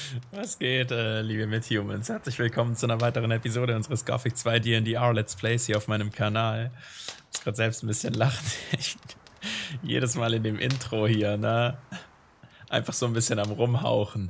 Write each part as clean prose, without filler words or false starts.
Was geht, liebe Mithumans? Herzlich willkommen zu einer weiteren Episode unseres Gothic 2 D&D-R Let's Plays hier auf meinem Kanal. Ich muss gerade selbst ein bisschen lachen. Jedes Mal in dem Intro hier, ne? Einfach so ein bisschen am Rumhauchen.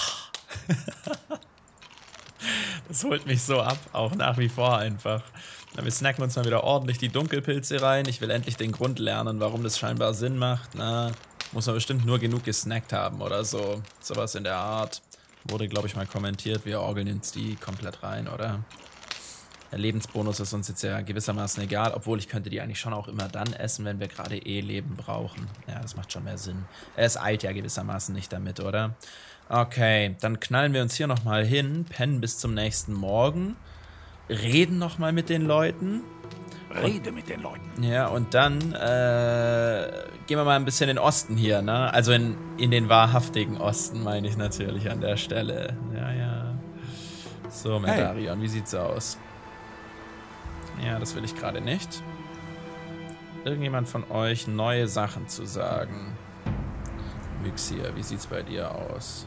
Das holt mich so ab, auch nach wie vor einfach. Wir snacken uns mal wieder ordentlich die Dunkelpilze rein. Ich will endlich den Grund lernen, warum das scheinbar Sinn macht. Na, muss man bestimmt nur genug gesnackt haben oder so. Sowas in der Art. Wurde, glaube ich, mal kommentiert. Wir orgeln uns die komplett rein, oder? Der Lebensbonus ist uns jetzt ja gewissermaßen egal, obwohl ich könnte die eigentlich schon auch immer dann essen, wenn wir gerade Leben brauchen. Ja, das macht schon mehr Sinn. Es eilt ja gewissermaßen nicht damit, oder? Okay, dann knallen wir uns hier nochmal hin, pennen bis zum nächsten Morgen, reden nochmal mit den Leuten. Rede mit den Leuten. Ja, und dann gehen wir mal ein bisschen in den Osten hier, ne? Also in den wahrhaftigen Osten, meine ich natürlich an der Stelle. Ja, ja. So, Medarion, wie sieht's aus? Ja, das will ich gerade nicht. Irgendjemand von euch neue Sachen zu sagen? Myxia, wie sieht's bei dir aus?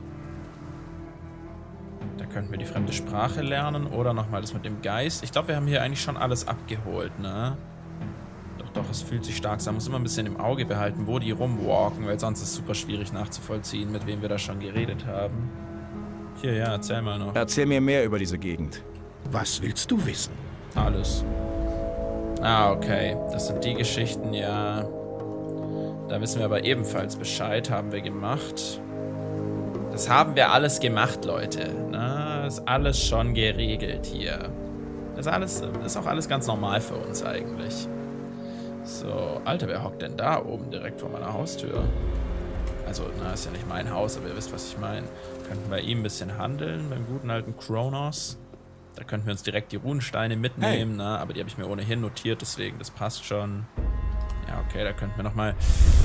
Da könnten wir die fremde Sprache lernen oder nochmal das mit dem Geist. Ich glaube, wir haben hier eigentlich schon alles abgeholt, ne? Doch, es fühlt sich stark an. Man muss immer ein bisschen im Auge behalten, wo die rumwalken, weil sonst ist es super schwierig nachzuvollziehen, mit wem wir da schon geredet haben. Hier, ja, erzähl mal noch. Erzähl mir mehr über diese Gegend. Was willst du wissen? Alles. Ah, okay. Das sind die Geschichten, ja. Da wissen wir aber ebenfalls Bescheid, haben wir gemacht. Das haben wir alles gemacht, Leute. Na, das ist alles schon geregelt hier. Das ist auch alles ganz normal für uns eigentlich. So, Alter, wer hockt denn da oben direkt vor meiner Haustür? Also, na, ist ja nicht mein Haus, aber ihr wisst, was ich meine. Könnten bei ihm ein bisschen handeln, beim guten alten Kronos. Da könnten wir uns direkt die Runensteine mitnehmen, na, aber die habe ich mir ohnehin notiert, deswegen, das passt schon. Ja, okay, da könnten wir nochmal...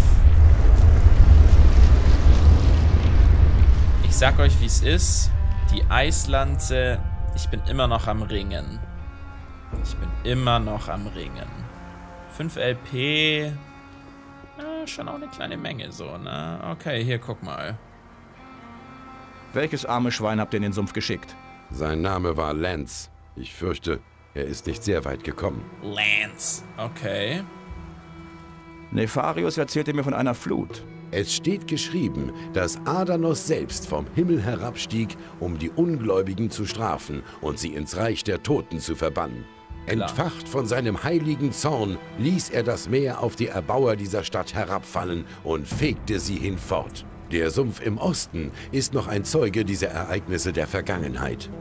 Ich sag euch, wie es ist. Die Eislanze, ich bin immer noch am Ringen. Ich bin immer noch am Ringen. 5 LP, schon auch eine kleine Menge so, ne? Okay, hier, guck mal. Welches arme Schwein habt ihr in den Sumpf geschickt? Sein Name war Lance. Ich fürchte, er ist nicht sehr weit gekommen. Lance, okay. Nefarius erzählte mir von einer Flut. Es steht geschrieben, dass Adanos selbst vom Himmel herabstieg, um die Ungläubigen zu strafen und sie ins Reich der Toten zu verbannen. Entfacht von seinem heiligen Zorn ließ er das Meer auf die Erbauer dieser Stadt herabfallen und fegte sie hinfort. Der Sumpf im Osten ist noch ein Zeuge dieser Ereignisse der Vergangenheit.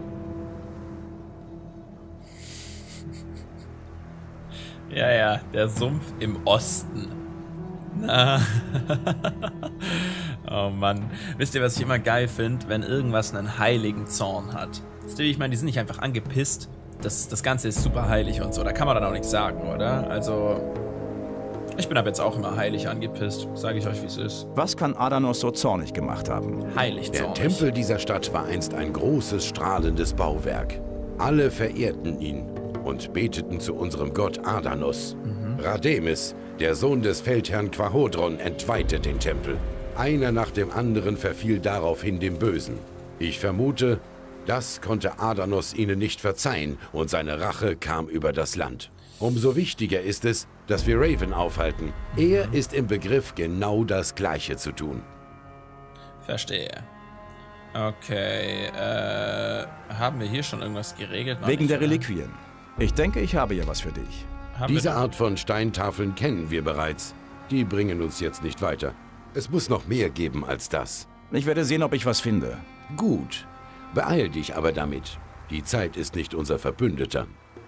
Ja, ja, der Sumpf im Osten. Na. Oh Mann. Wisst ihr, was ich immer geil finde? Wenn irgendwas einen heiligen Zorn hat. Wisst ihr, ich meine, die sind nicht einfach angepisst. Das Ganze ist super heilig und so. Da kann man dann auch nichts sagen, oder? Also, ich bin ab jetzt auch immer heilig angepisst. Sage ich euch, wie es ist. Was kann Adanos so zornig gemacht haben? Heilig zornig. Der Tempel dieser Stadt war einst ein großes, strahlendes Bauwerk. Alle verehrten ihn und beteten zu unserem Gott Adanos. Rademis, der Sohn des Feldherrn Quahodron, entweihte den Tempel. Einer nach dem anderen verfiel daraufhin dem Bösen. Ich vermute, das konnte Adanos ihnen nicht verzeihen und seine Rache kam über das Land. Umso wichtiger ist es, dass wir Raven aufhalten. Er ist im Begriff, genau das Gleiche zu tun. Verstehe. Okay, haben wir hier schon irgendwas geregelt? Noch Wegen nicht, der oder? Reliquien. Ich denke, ich habe hier was für dich. Diese Art von Steintafeln kennen wir bereits. Die bringen uns jetzt nicht weiter. Es muss noch mehr geben als das. Ich werde sehen, ob ich was finde. Gut. Beeil dich aber damit. Die Zeit ist nicht unser Verbündeter.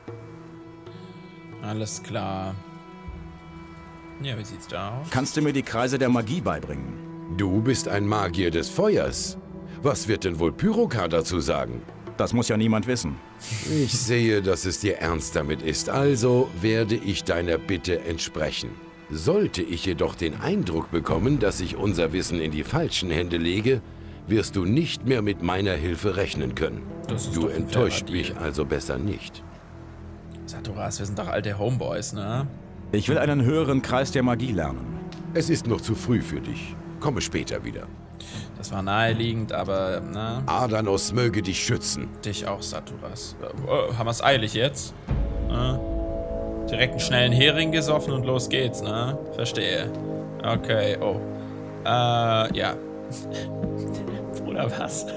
Alles klar. Ja, wie sieht's da aus? Kannst du mir die Kreise der Magie beibringen? Du bist ein Magier des Feuers. Was wird denn wohl Pyrokar dazu sagen? Das muss ja niemand wissen. Ich sehe, dass es dir ernst damit ist, also werde ich deiner Bitte entsprechen. Sollte ich jedoch den Eindruck bekommen, dass ich unser Wissen in die falschen Hände lege, wirst du nicht mehr mit meiner Hilfe rechnen können. Du enttäuscht mich also besser nicht. Saturas, wir sind doch alte Homeboys, ne? Ich will einen höheren Kreis der Magie lernen. Es ist noch zu früh für dich. Komme später wieder. Das war naheliegend, aber, na. Ardanos möge dich schützen. Dich auch, Saturas. Haben wir es eilig jetzt? Direkt einen schnellen Hering gesoffen und los geht's, ne? Verstehe. Okay, oh. Ja. Bruder, was?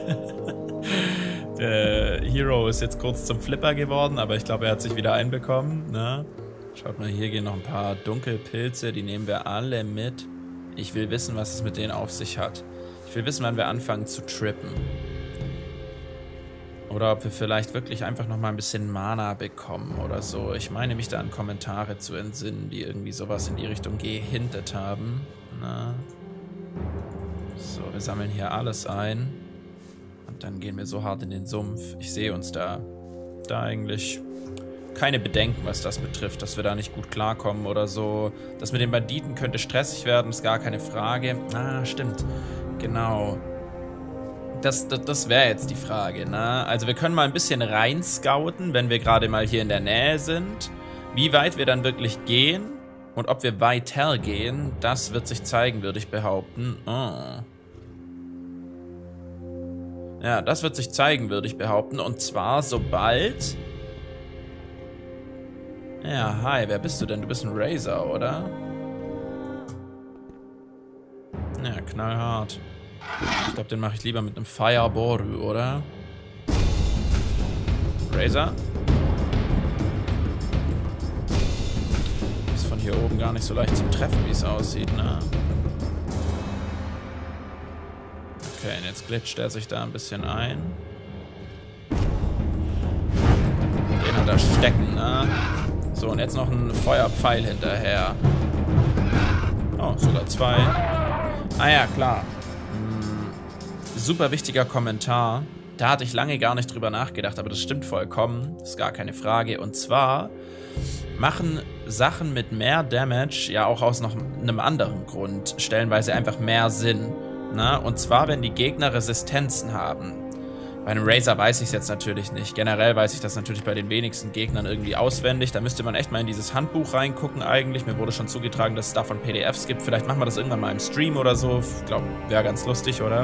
Der Hero ist jetzt kurz zum Flipper geworden, aber ich glaube, er hat sich wieder einbekommen, ne? Schaut mal, hier gehen noch ein paar Dunkelpilze, die nehmen wir alle mit. Ich will wissen, was es mit denen auf sich hat. Ich will wissen, wann wir anfangen zu trippen. Oder ob wir vielleicht wirklich einfach nochmal ein bisschen Mana bekommen oder so. Ich meine mich da an Kommentare zu entsinnen, die irgendwie sowas in die Richtung gehintet haben. Na. So, wir sammeln hier alles ein. Und dann gehen wir so hart in den Sumpf. Ich sehe uns da eigentlich keine Bedenken, was das betrifft, dass wir da nicht gut klarkommen oder so. Das mit den Banditen könnte stressig werden, ist gar keine Frage. Ah, stimmt. Genau. Das wäre jetzt die Frage, ne? Also wir können mal ein bisschen rein scouten, wenn wir gerade mal hier in der Nähe sind. Wie weit wir dann wirklich gehen und ob wir weiter gehen, das wird sich zeigen, würde ich behaupten. Oh. Ja, das wird sich zeigen, würde ich behaupten. Und zwar sobald... Ja, hi, wer bist du denn? Du bist ein Razor, oder? Ja, knallhart. Ich glaube, den mache ich lieber mit einem Fireboru, oder? Razor? Ist von hier oben gar nicht so leicht zu treffen, wie es aussieht, ne? Okay, und jetzt glitscht er sich da ein bisschen ein. Den hat er stecken, ne? So, und jetzt noch ein Feuerpfeil hinterher. Oh, sogar 2. Ah ja, klar. Super wichtiger Kommentar. Da hatte ich lange gar nicht drüber nachgedacht, aber das stimmt vollkommen. Ist gar keine Frage. Und zwar machen Sachen mit mehr Damage ja auch aus noch einem anderen Grund stellenweise einfach mehr Sinn. Na? Und zwar, wenn die Gegner Resistenzen haben. Bei einem Razor weiß ich es jetzt natürlich nicht. Generell weiß ich das natürlich bei den wenigsten Gegnern irgendwie auswendig. Da müsste man echt mal in dieses Handbuch reingucken eigentlich. Mir wurde schon zugetragen, dass es davon PDFs gibt. Vielleicht machen wir das irgendwann mal im Stream oder so. Ich glaube, wäre ganz lustig, oder?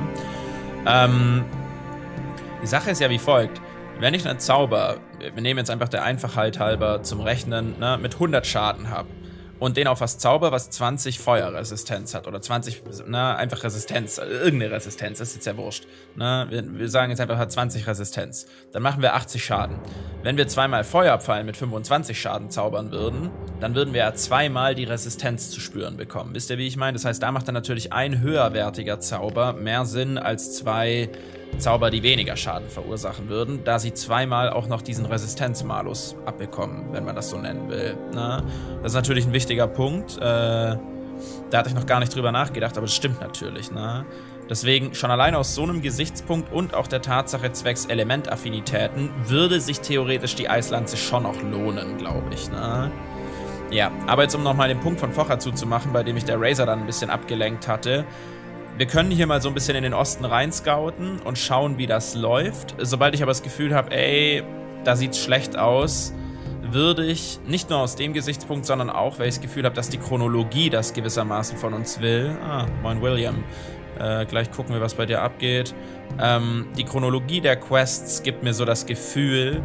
Die Sache ist ja wie folgt. Wenn ich einen Zauber, wir nehmen jetzt einfach der Einfachheit halber zum Rechnen, ne, mit 100 Schaden habe und den auf was Zauber, was 20 Feuerresistenz hat oder 20, ne, einfach Resistenz, irgendeine Resistenz, das ist jetzt ja wurscht. Ne, wir sagen jetzt einfach, hat 20 Resistenz. Dann machen wir 80 Schaden. Wenn wir zweimal Feuerpfeil mit 25 Schaden zaubern würden, dann würden wir ja zweimal die Resistenz zu spüren bekommen. Wisst ihr, wie ich meine? Das heißt, da macht dann natürlich ein höherwertiger Zauber mehr Sinn als 2 Zauber, die weniger Schaden verursachen würden, da sie zweimal auch noch diesen Resistenzmalus abbekommen, wenn man das so nennen will. Ne? Das ist natürlich ein wichtiger Punkt. Da hatte ich noch gar nicht drüber nachgedacht, aber das stimmt natürlich. Ne? Deswegen, schon allein aus so einem Gesichtspunkt und auch der Tatsache zwecks Elementaffinitäten, würde sich theoretisch die Eislanze schon noch lohnen, glaube ich. Ne? Ja, aber jetzt um nochmal den Punkt von vorher zuzumachen, bei dem ich der Razor dann ein bisschen abgelenkt hatte. Wir können hier mal so ein bisschen in den Osten rein scouten und schauen, wie das läuft. Sobald ich aber das Gefühl habe, ey, da sieht's schlecht aus, würde ich, nicht nur aus dem Gesichtspunkt, sondern auch, weil ich das Gefühl habe, dass die Chronologie das gewissermaßen von uns will. Ah, moin William. Gleich gucken wir, was bei dir abgeht. Die Chronologie der Quests gibt mir so das Gefühl,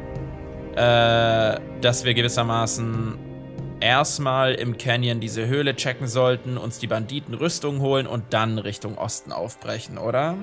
dass wir gewissermaßen erstmal im Canyon diese Höhle checken sollten, uns die Banditen Rüstung holen und dann Richtung Osten aufbrechen, oder?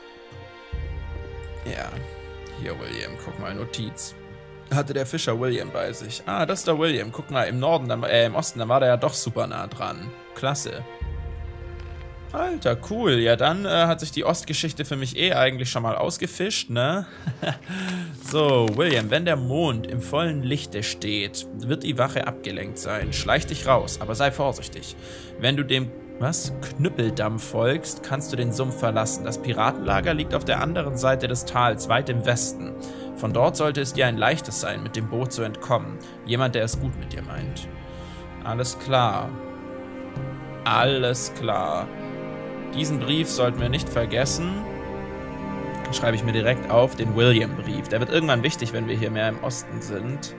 Ja, hier William, guck mal, Notiz. Hatte der Fischer William bei sich. Ah, das ist der William, guck mal, im Norden, im Osten, da war der ja doch super nah dran. Klasse. Alter, cool. Ja, dann hat sich die Ostgeschichte für mich eigentlich schon mal ausgefischt, ne? So, William, wenn der Mond im vollen Lichte steht, wird die Wache abgelenkt sein. Schleich dich raus, aber sei vorsichtig. Wenn du dem, Knüppeldamm folgst, kannst du den Sumpf verlassen. Das Piratenlager liegt auf der anderen Seite des Tals, weit im Westen. Von dort sollte es dir ein leichtes sein, mit dem Boot zu entkommen. Jemand, der es gut mit dir meint. Alles klar. Alles klar. Diesen Brief sollten wir nicht vergessen. Dann schreibe ich mir direkt auf den William-Brief. Der wird irgendwann wichtig, wenn wir hier mehr im Osten sind.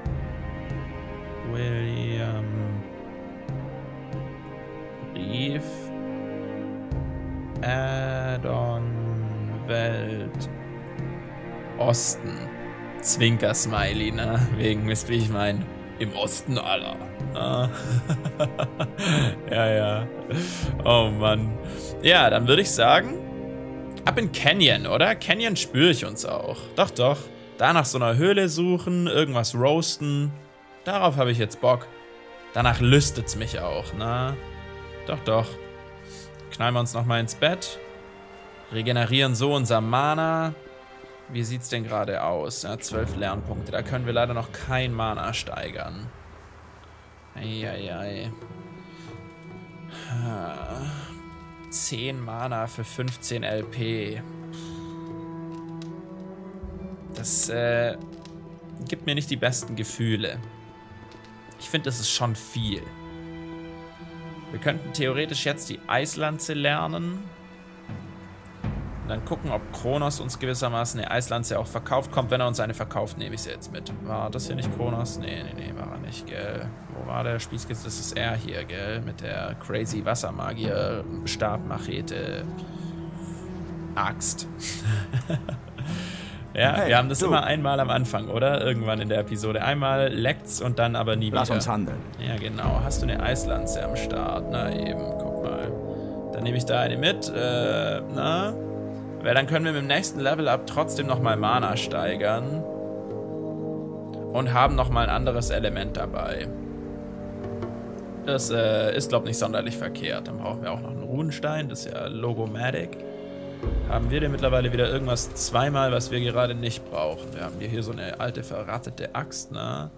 William. Brief. Add-on-Welt Osten. Zwinker-Smiley, ne? Wegen, wisst wie ich mein, im Osten aller. Ah. Ja. Oh Mann. Ja, dann würde ich sagen, ab in Canyon, oder? Canyon spüre ich uns auch. Doch. Da nach so einer Höhle suchen, irgendwas roasten. Darauf habe ich jetzt Bock. Danach lüstet's mich auch, ne? Doch. Knallen wir uns nochmal ins Bett. Regenerieren so unser Mana. Wie sieht's denn gerade aus? Ja, 12 Lernpunkte. Da können wir leider noch kein Mana steigern. Eieiei. 10 Mana für 15 LP. Das gibt mir nicht die besten Gefühle. Ich finde, das ist schon viel. Wir könnten theoretisch jetzt die Eislanze lernen. Und dann gucken, ob Kronos uns gewissermaßen eine Eislanze auch verkauft. Kommt, wenn er uns eine verkauft, nehme ich sie jetzt mit. War das hier nicht Kronos? Nee, war er nicht, gell. Wo war der Spießkitz? Das ist er hier, gell. Mit der crazy Wassermagier, Stabmachete, Axt. Ja, hey, wir haben das immer einmal am Anfang, oder? Irgendwann in der Episode. Einmal leckt's und dann aber nie wieder. Lass uns handeln. Ja, genau. Hast du eine Eislanze am Start? Na eben, guck mal. Dann nehme ich da eine mit. Weil dann können wir mit dem nächsten Level-Up trotzdem nochmal Mana steigern. Und haben nochmal ein anderes Element dabei. Das ist, glaube ich, nicht sonderlich verkehrt. Dann brauchen wir auch noch einen Runenstein. Das ist ja Logomatic. Haben wir denn mittlerweile wieder irgendwas zweimal, was wir gerade nicht brauchen? Wir haben hier so eine alte, verrattete Axt, ne?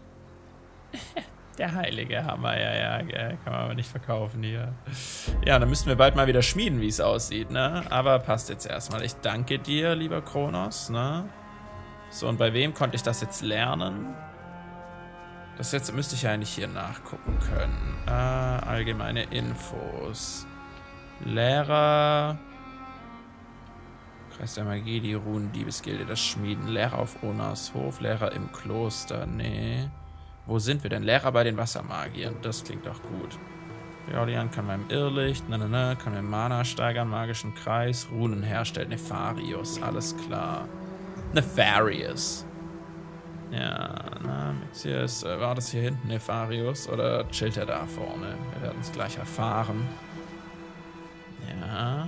Der heilige Hammer, ja, kann man aber nicht verkaufen hier. Ja, dann müssten wir bald mal wieder schmieden, wie es aussieht, ne? Aber passt jetzt erstmal. Ich danke dir, lieber Kronos, ne? So, und bei wem konnte ich das jetzt lernen? Das jetzt müsste ich ja eigentlich hier nachgucken können. Allgemeine Infos. Lehrer... Kreis der Magie, die Runendiebesgilde, das Schmieden. Lehrer auf Onas Hof, Lehrer im Kloster, nee. Wo sind wir denn? Lehrer bei den Wassermagiern, das klingt doch gut. Jolian kann beim Irrlicht, kann beim Mana steigern, magischen Kreis, Runen herstellen, Nefarius, alles klar. Nefarius. Ja, Mixius, war das hier hinten Nefarius oder chillt er da vorne? Wir werden es gleich erfahren. Ja...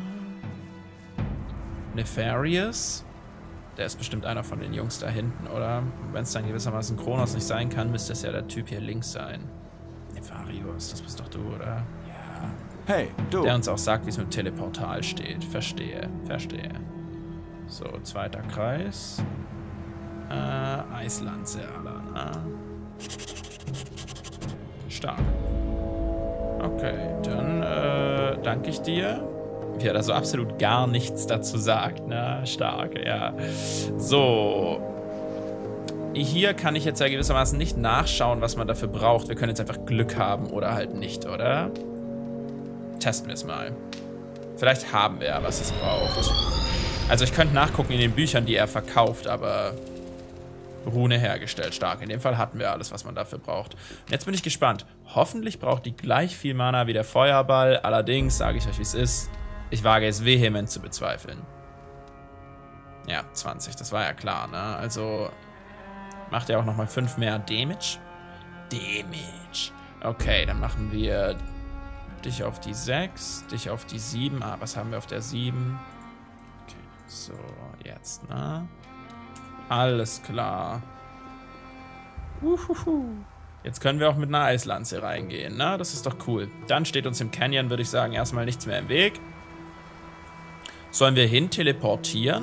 Nefarius. Der ist bestimmt einer von den Jungs da hinten, oder? Wenn es dann gewissermaßen Kronos nicht sein kann, müsste es ja der Typ hier links sein. Nefarius, das bist doch du, oder? Ja. Hey, du. Der uns auch sagt, wie es mit Teleportal steht. Verstehe. So, zweiter Kreis. Eislanze, Alana. Stark. Okay, dann danke ich dir. Wie er da so absolut gar nichts dazu sagt. Na, stark, ja. So. Hier kann ich jetzt ja gewissermaßen nicht nachschauen, was man dafür braucht. Wir können jetzt einfach Glück haben oder halt nicht, oder? Testen wir es mal. Vielleicht haben wir ja, was es braucht. Also ich könnte nachgucken in den Büchern, die er verkauft, aber... Rune hergestellt, stark. In dem Fall hatten wir alles, was man dafür braucht. Und jetzt bin ich gespannt. Hoffentlich braucht die gleich viel Mana wie der Feuerball. Allerdings, sage ich euch, wie es ist, ich wage es vehement zu bezweifeln. Ja, 20, das war ja klar, ne? Also macht er auch nochmal 5 mehr Damage. Okay, dann machen wir dich auf die 6, dich auf die 7. Ah, was haben wir auf der 7? Okay, so, jetzt, ne? Alles klar. Jetzt können wir auch mit einer Eislanze reingehen, ne? Das ist doch cool. Dann steht uns im Canyon, würde ich sagen, erstmal nichts mehr im Weg. Sollen wir hin teleportieren?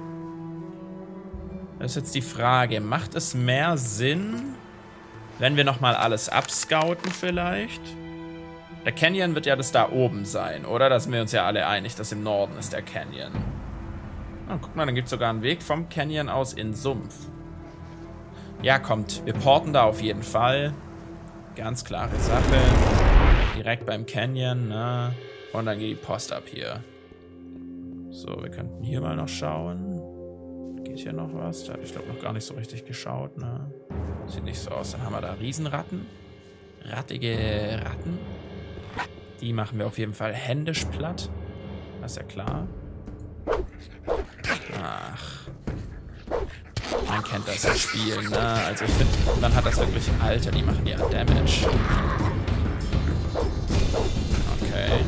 Das ist jetzt die Frage. Macht es mehr Sinn, wenn wir nochmal alles abscouten vielleicht? Der Canyon wird ja das da oben sein, oder? Da sind wir uns ja alle einig, dass im Norden ist der Canyon. Oh, guck mal, dann gibt es sogar einen Weg vom Canyon aus in Sumpf. Ja, kommt. Wir porten da auf jeden Fall. Ganz klare Sache. Direkt beim Canyon, ne? Und dann geht die Post ab hier. So, wir könnten hier mal noch schauen. Geht hier noch was? Da habe ich, glaube ich, noch gar nicht so richtig geschaut, ne? Sieht nicht so aus. Dann haben wir da Riesenratten. Rattige Ratten. Die machen wir auf jeden Fall händisch platt. Das ist ja klar. Ach. Man kennt das im Spiel, ne? Also ich finde, man hat das wirklich... Alter, die machen ja Damage. Okay.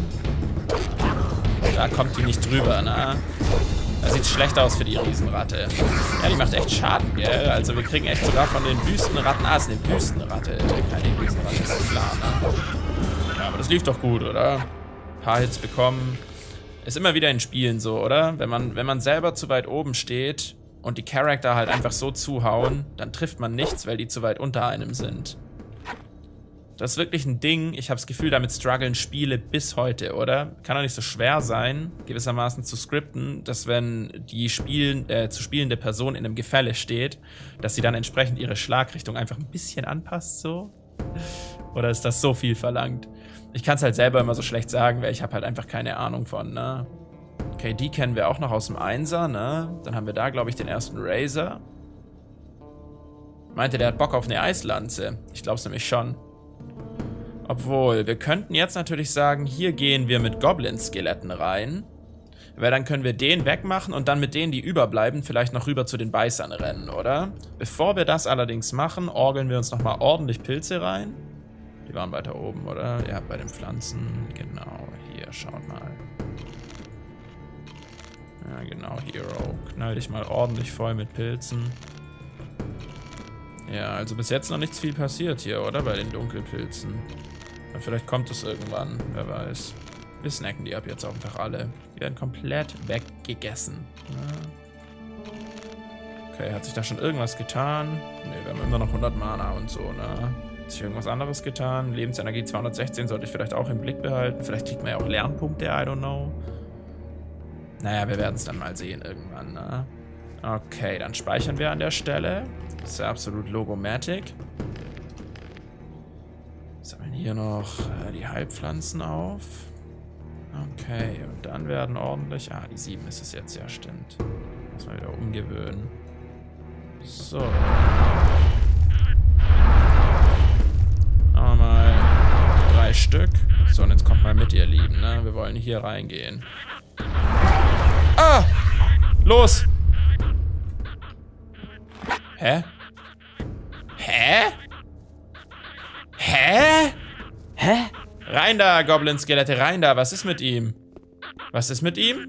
Da kommt die nicht drüber, ne? Da sieht schlecht aus für die Riesenratte. Ja, die macht echt Schaden, gell? Also wir kriegen echt sogar von den Wüstenratten... Ah, es ist eine Wüstenratte. Keine Riesenratte, ist klar, ne? Ja, aber das lief doch gut, oder? Ein paar Hits bekommen. Ist immer wieder in Spielen so, oder? Wenn man selber zu weit oben steht und die Charakter halt einfach so zuhauen, dann trifft man nichts, weil die zu weit unter einem sind. Das ist wirklich ein Ding. Ich habe das Gefühl, damit strugglen Spiele bis heute, oder? Kann doch nicht so schwer sein, gewissermaßen zu skripten, dass wenn die zu spielende Person in einem Gefälle steht, dass sie dann entsprechend ihre Schlagrichtung einfach ein bisschen anpasst, so? Oder ist das so viel verlangt? Ich kann es halt selber immer so schlecht sagen, weil ich habe halt einfach keine Ahnung von, ne? Okay, die kennen wir auch noch aus dem 1er, ne? Dann haben wir da, glaube ich, den ersten Razor. Meinte, der hat Bock auf eine Eislanze. Ich glaube es nämlich schon. Obwohl, wir könnten jetzt natürlich sagen, hier gehen wir mit Goblin-Skeletten rein. Weil dann können wir den wegmachen und dann mit denen, die überbleiben, vielleicht noch rüber zu den Beißern rennen, oder? Bevor wir das allerdings machen, orgeln wir uns nochmal ordentlich Pilze rein. Die waren weiter oben, oder? Ja, bei den Pflanzen. Genau, hier, schaut mal. Ja, genau, Hero. Knall dich mal ordentlich voll mit Pilzen. Ja, also bis jetzt noch nichts viel passiert hier, oder? Bei den Dunkelpilzen. Aber vielleicht kommt es irgendwann, wer weiß. Wir snacken die ab jetzt auch einfach alle. Die werden komplett weggegessen. Ja. Okay, hat sich da schon irgendwas getan? Ne, wir haben immer noch 100 Mana und so, ne? Hat sich irgendwas anderes getan? Lebensenergie 216 sollte ich vielleicht auch im Blick behalten. Vielleicht kriegt man ja auch Lernpunkte, I don't know. Naja, wir werden es dann mal sehen irgendwann, ne? Okay, dann speichern wir an der Stelle. Das ist ja absolut Logomatic. Sammeln hier noch die Heilpflanzen auf. Okay, und dann werden ordentlich... Ah, die 7 ist es jetzt, ja, stimmt. Muss man wieder umgewöhnen. So. Mal 3 Stück. So, und jetzt kommt mal mit, ihr Lieben, ne? Wir wollen hier reingehen. Ah! Los! Hä? Hä? Hä? Hä? Rein da, Goblin-Skelette, rein da. Was ist mit ihm? Was ist mit ihm?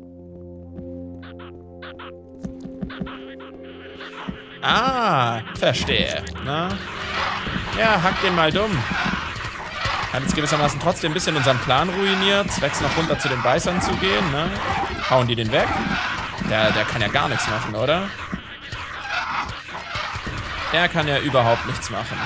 Ah, verstehe. Na? Ja, hack den mal dumm. Hat jetzt gewissermaßen trotzdem ein bisschen unseren Plan ruiniert. Zwecks noch runter zu den Beißern zu gehen, ne? Hauen die den weg? Der kann ja gar nichts machen, oder? Der kann ja überhaupt nichts machen.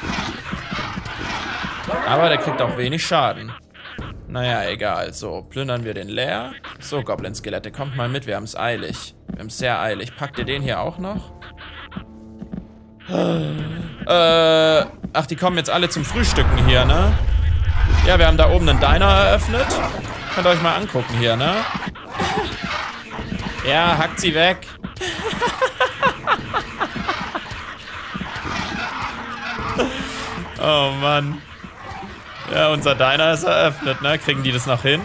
Aber der kriegt auch wenig Schaden. Naja, egal. So, plündern wir den leer. So, Goblin-Skelette, kommt mal mit. Wir haben es eilig. Wir haben es sehr eilig. Packt ihr den hier auch noch? Ach, die kommen jetzt alle zum Frühstücken hier, ne? Ja, wir haben da oben einen Diner eröffnet. Könnt ihr euch mal angucken hier, ne? Ja, hackt sie weg. Oh, Mann. Ja, unser Diner ist eröffnet, ne? Kriegen die das noch hin?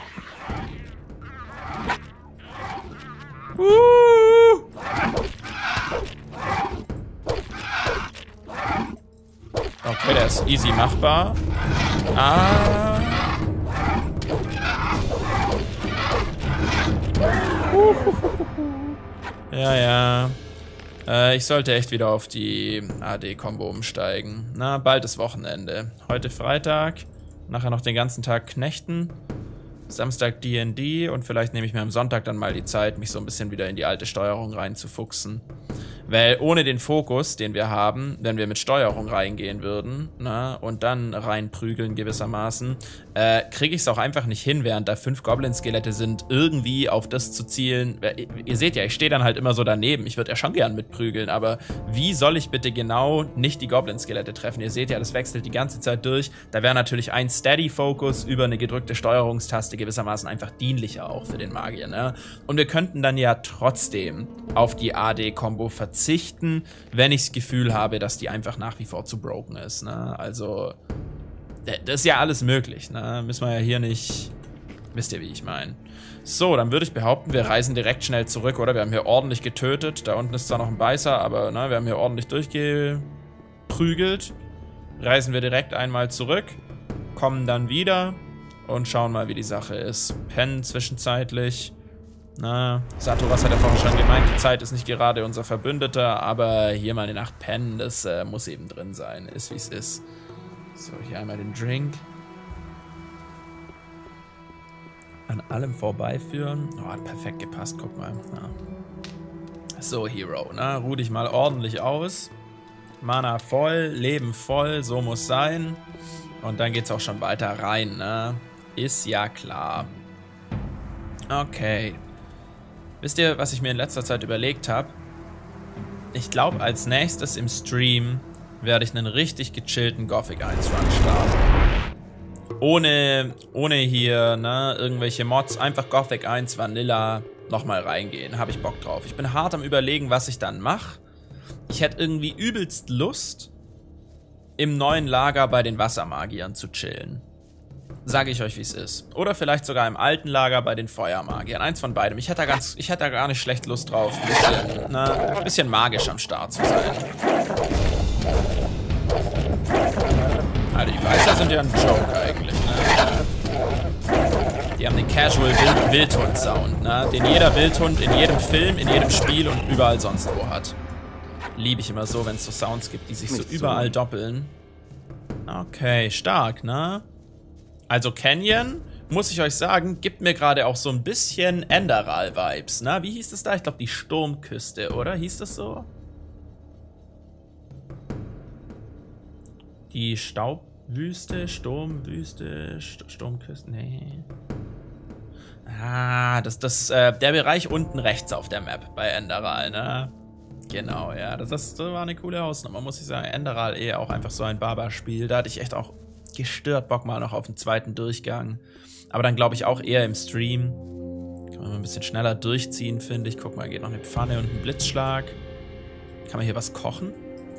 Okay, der ist easy machbar. Ah. Ja, ja. Ich sollte echt wieder auf die AD-Kombo umsteigen. Na, bald ist Wochenende. Heute Freitag. Nachher noch den ganzen Tag knechten. Samstag D&D und vielleicht nehme ich mir am Sonntag dann mal die Zeit, mich so ein bisschen wieder in die alte Steuerung reinzufuchsen. Weil ohne den Fokus, den wir haben, wenn wir mit Steuerung reingehen würden, na, und dann reinprügeln gewissermaßen, kriege ich es auch einfach nicht hin, während da 5 Goblin-Skelette sind, irgendwie auf das zu zielen. Ihr seht ja, ich stehe dann halt immer so daneben. Ich würde ja schon gern mitprügeln, aber wie soll ich bitte genau nicht die Goblin-Skelette treffen? Ihr seht ja, das wechselt die ganze Zeit durch. Da wäre natürlich ein Steady-Focus über eine gedrückte Steuerungstaste gewissermaßen einfach dienlicher auch für den Magier, ne? Und wir könnten dann ja trotzdem auf die AD-Kombo verzichten, wenn ich das Gefühl habe, dass die einfach nach wie vor zu broken ist, ne? Also, das ist ja alles möglich, ne? Müssen wir ja hier nicht Wisst ihr, wie ich meine? So, dann würde ich behaupten, wir reisen direkt schnell zurück, oder? Wir haben hier ordentlich getötet. Da unten ist zwar noch ein Beißer, aber ne, wir haben hier ordentlich durchgeprügelt. Reisen wir direkt einmal zurück, kommen dann wieder und schauen mal, wie die Sache ist. Pennen zwischenzeitlich. Na, Satoras hat ja vorhin schon gemeint, die Zeit ist nicht gerade unser Verbündeter, aber hier mal eine Nacht pennen, das muss eben drin sein. Ist, wie es ist. So, hier einmal den Drink. An allem vorbeiführen. Oh, hat perfekt gepasst, guck mal. Ja. So, Hero, ne? Ruh dich mal ordentlich aus. Mana voll, Leben voll, so muss sein. Und dann geht's auch schon weiter rein, ne? Ist ja klar. Okay. Wisst ihr, was ich mir in letzter Zeit überlegt habe? Ich glaube, als nächstes im Stream werde ich einen richtig gechillten Gothic 1 Run starten. Ohne hier, ne, irgendwelche Mods, einfach Gothic 1 Vanilla nochmal reingehen. Habe ich Bock drauf. Ich bin hart am Überlegen, was ich dann mache. Ich hätte irgendwie übelst Lust, im neuen Lager bei den Wassermagiern zu chillen. Sage ich euch, wie es ist. Oder vielleicht sogar im alten Lager bei den Feuermagiern. Eins von beidem. Ich hätte da gar nicht schlecht Lust drauf, ein bisschen magisch am Start zu sein. Alter, die Weißer sind ja ein Joke eigentlich, ne? Die haben den Casual Wildhund-Sound, ne? Den jeder Wildhund in jedem Film, in jedem Spiel und überall sonst wo hat. Liebe ich immer so, wenn es so Sounds gibt, die sich so überall doppeln. Okay, stark, ne? Also Canyon, muss ich euch sagen, gibt mir gerade auch so ein bisschen Enderal-Vibes, ne? Wie hieß das da? Ich glaube, die Sturmküste, oder? Hieß das so? Die Staubwüste, Sturmwüste, Sturmküste, nee. Ah, der Bereich unten rechts auf der Map bei Enderal, ne? Genau, ja, das war eine coole Hausnummer, muss ich sagen. Enderal auch einfach so ein Barbar-Spiel. Da hatte ich echt auch gestört Bock mal noch auf den zweiten Durchgang. Aber dann glaube ich auch eher im Stream. Kann man mal ein bisschen schneller durchziehen, finde ich. Guck mal, geht noch eine Pfanne und ein Blitzschlag. Kann man hier was kochen?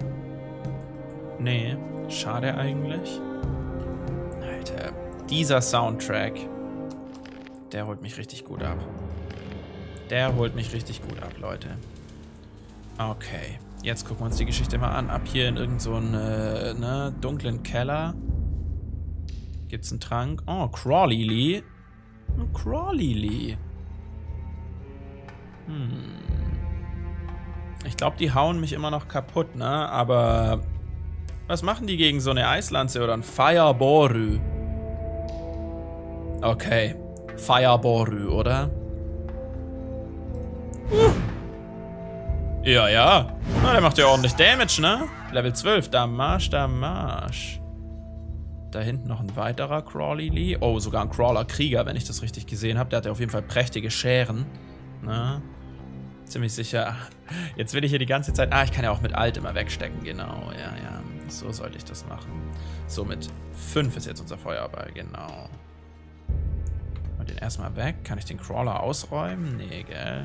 Nee, schade eigentlich. Alter, dieser Soundtrack, der holt mich richtig gut ab. Der holt mich richtig gut ab, Leute. Okay, jetzt gucken wir uns die Geschichte mal an. Ab hier in irgend so einen dunklen Keller gibt's einen Trank. Oh, Crawley-Lee. Ein Crawley-Lee. Ich glaube, die hauen mich immer noch kaputt, ne? Aber was machen die gegen so eine Eislanze oder ein Fireboru? Okay, Fireboru, oder? Ja, ja. Na, der macht ja ordentlich Damage, ne? Level 12, Damage, Damage. Da hinten noch ein weiterer Crawley-Lee. Oh, sogar ein Crawler-Krieger, wenn ich das richtig gesehen habe. Der hat ja auf jeden Fall prächtige Scheren. Na, ziemlich sicher. Jetzt will ich hier die ganze Zeit... Ah, ich kann ja auch mit Alt immer wegstecken, genau. Ja, ja. So sollte ich das machen. So, mit 5 ist jetzt unser Feuerball, genau. Mal den erstmal weg. Kann ich den Crawler ausräumen? Nee, gell?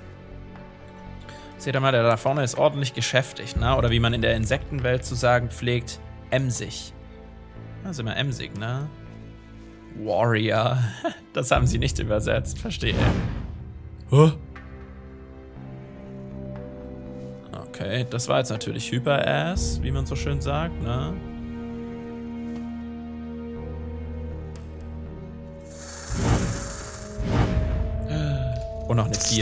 Seht ihr mal, der da vorne ist ordentlich geschäftig, ne? Oder wie man in der Insektenwelt zu sagen pflegt, emsig. Da sind wir emsig, ne? Warrior. Das haben sie nicht übersetzt, verstehe. Huh? Okay, das war jetzt natürlich Hyper-Ass, wie man so schön sagt, ne? Und noch eine 4.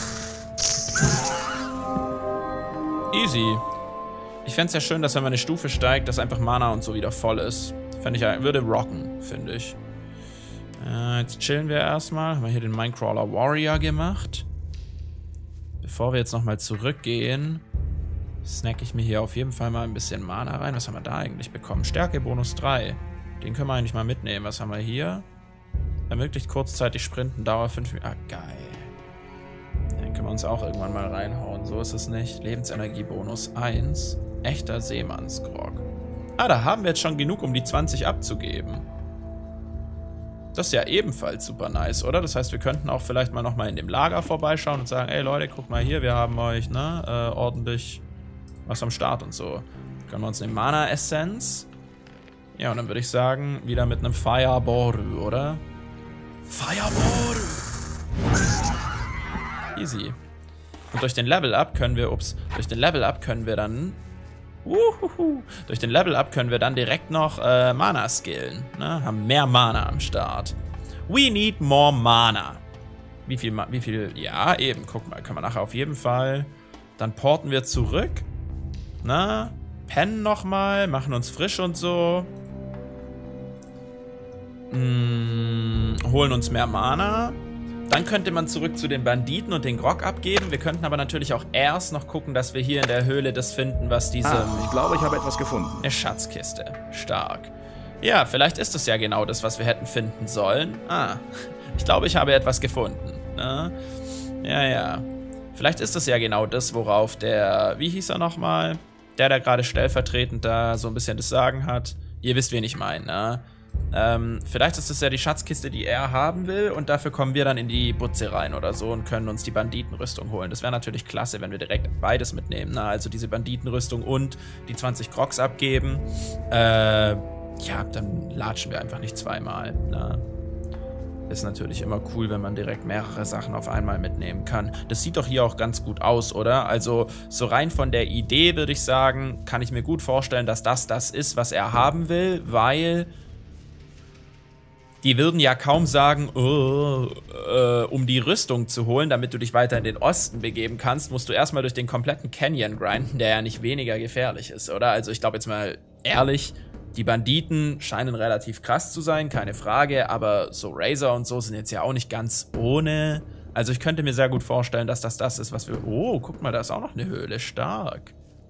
Easy. Ich fände es ja schön, dass wenn man eine Stufe steigt, dass einfach Mana und so wieder voll ist. Fände ich, würde rocken, finde ich. Jetzt chillen wir erstmal. Haben wir hier den Minecrawler Warrior gemacht. Bevor wir jetzt nochmal zurückgehen, snacke ich mir hier auf jeden Fall mal ein bisschen Mana rein. Was haben wir da eigentlich bekommen? Stärke Bonus 3. Den können wir eigentlich mal mitnehmen. Was haben wir hier? Ermöglicht kurzzeitig Sprinten, Dauer 5 Minuten. Ah, geil. Den können wir uns auch irgendwann mal reinhauen. So ist es nicht. Lebensenergie Bonus 1. Echter Seemannsgrog. Ah, da haben wir jetzt schon genug, um die 20 abzugeben. Das ist ja ebenfalls super nice, oder? Das heißt, wir könnten auch vielleicht mal nochmal in dem Lager vorbeischauen und sagen, ey Leute, guck mal hier, wir haben euch, ne, ordentlich was am Start und so. Können wir uns eine Mana-Essenz. Ja, und dann würde ich sagen, wieder mit einem Fireboru, oder? Fireball! Easy. Und durch den Level-Up können wir, durch den Level-Up können wir dann, durch den Level-Up können wir dann direkt noch Mana skillen. Ne? Haben mehr Mana am Start. We need more Mana. Wie viel, ja, eben, guck mal, können wir nachher auf jeden Fall. Dann porten wir zurück. Na, pennen nochmal, machen uns frisch und so. Holen uns mehr Mana. Dann könnte man zurück zu den Banditen und den Grog abgeben. Wir könnten aber natürlich auch erst noch gucken, dass wir hier in der Höhle das finden, was diese... ich glaube, ich habe etwas gefunden. Eine Schatzkiste. Stark. Ja, vielleicht ist es ja genau das, was wir hätten finden sollen. Ich glaube, ich habe etwas gefunden. Na? Ja. Vielleicht ist es ja genau das, worauf der... Wie hieß er nochmal? Der gerade stellvertretend da so ein bisschen das Sagen hat. Ihr wisst, wen ich meine, ne? Vielleicht ist es ja die Schatzkiste, die er haben will, und dafür kommen wir dann in die Butze rein oder so und können uns die Banditenrüstung holen. Das wäre natürlich klasse, wenn wir direkt beides mitnehmen, ne? Also diese Banditenrüstung und die 20 Grogs abgeben. Ja, dann latschen wir einfach nicht zweimal, ne? Ist natürlich immer cool, wenn man direkt mehrere Sachen auf einmal mitnehmen kann. Das sieht doch hier auch ganz gut aus, oder? Also so rein von der Idee würde ich sagen, kann ich mir gut vorstellen, dass das ist, was er haben will, weil die würden ja kaum sagen, um die Rüstung zu holen, damit du dich weiter in den Osten begeben kannst, musst du erstmal durch den kompletten Canyon grinden, der ja nicht weniger gefährlich ist, oder? Also ich glaube jetzt mal ehrlich, die Banditen scheinen relativ krass zu sein, keine Frage, aber so Razor und so sind jetzt ja auch nicht ganz ohne. Also ich könnte mir sehr gut vorstellen, dass das ist, was wir... Oh, guck mal, da ist auch noch eine Höhle, stark.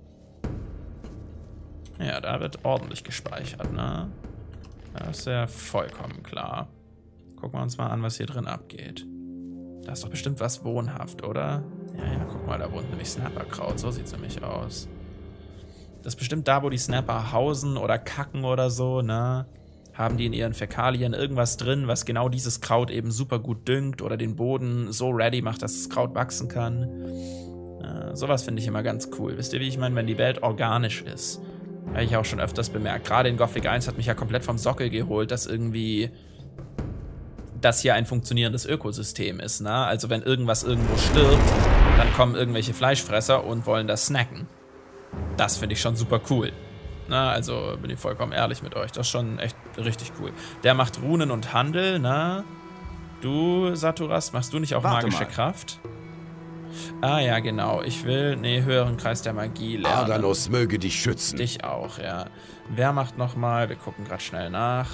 Ja, da wird ordentlich gespeichert, ne? Das ist ja vollkommen klar. Gucken wir uns mal an, was hier drin abgeht. Da ist doch bestimmt was wohnhaft, oder? Ja, guck mal, da wohnt nämlich Snapperkraut, so sieht es nämlich aus. Das ist bestimmt da, wo die Snapper hausen oder kacken oder so, ne? Haben die in ihren Fäkalien irgendwas drin, was genau dieses Kraut eben super gut düngt oder den Boden so ready macht, dass das Kraut wachsen kann. Sowas finde ich immer ganz cool. Wisst ihr, wie ich meine, wenn die Welt organisch ist? Habe ich auch schon öfters bemerkt. Gerade in Gothic 1 hat mich ja komplett vom Sockel geholt, dass irgendwie das hier ein funktionierendes Ökosystem ist, ne? Also wenn irgendwas irgendwo stirbt, dann kommen irgendwelche Fleischfresser und wollen das snacken. Das finde ich schon super cool. Na, also bin ich vollkommen ehrlich mit euch. Das ist schon echt richtig cool. Der macht Runen und Handel, na? Du, Saturas, machst du nicht auch magische Kraft? Ah ja, genau. Ich will, höheren Kreis der Magie lernen. Ardanos möge dich schützen. Dich auch, ja. Wer macht nochmal? Wir gucken gerade schnell nach.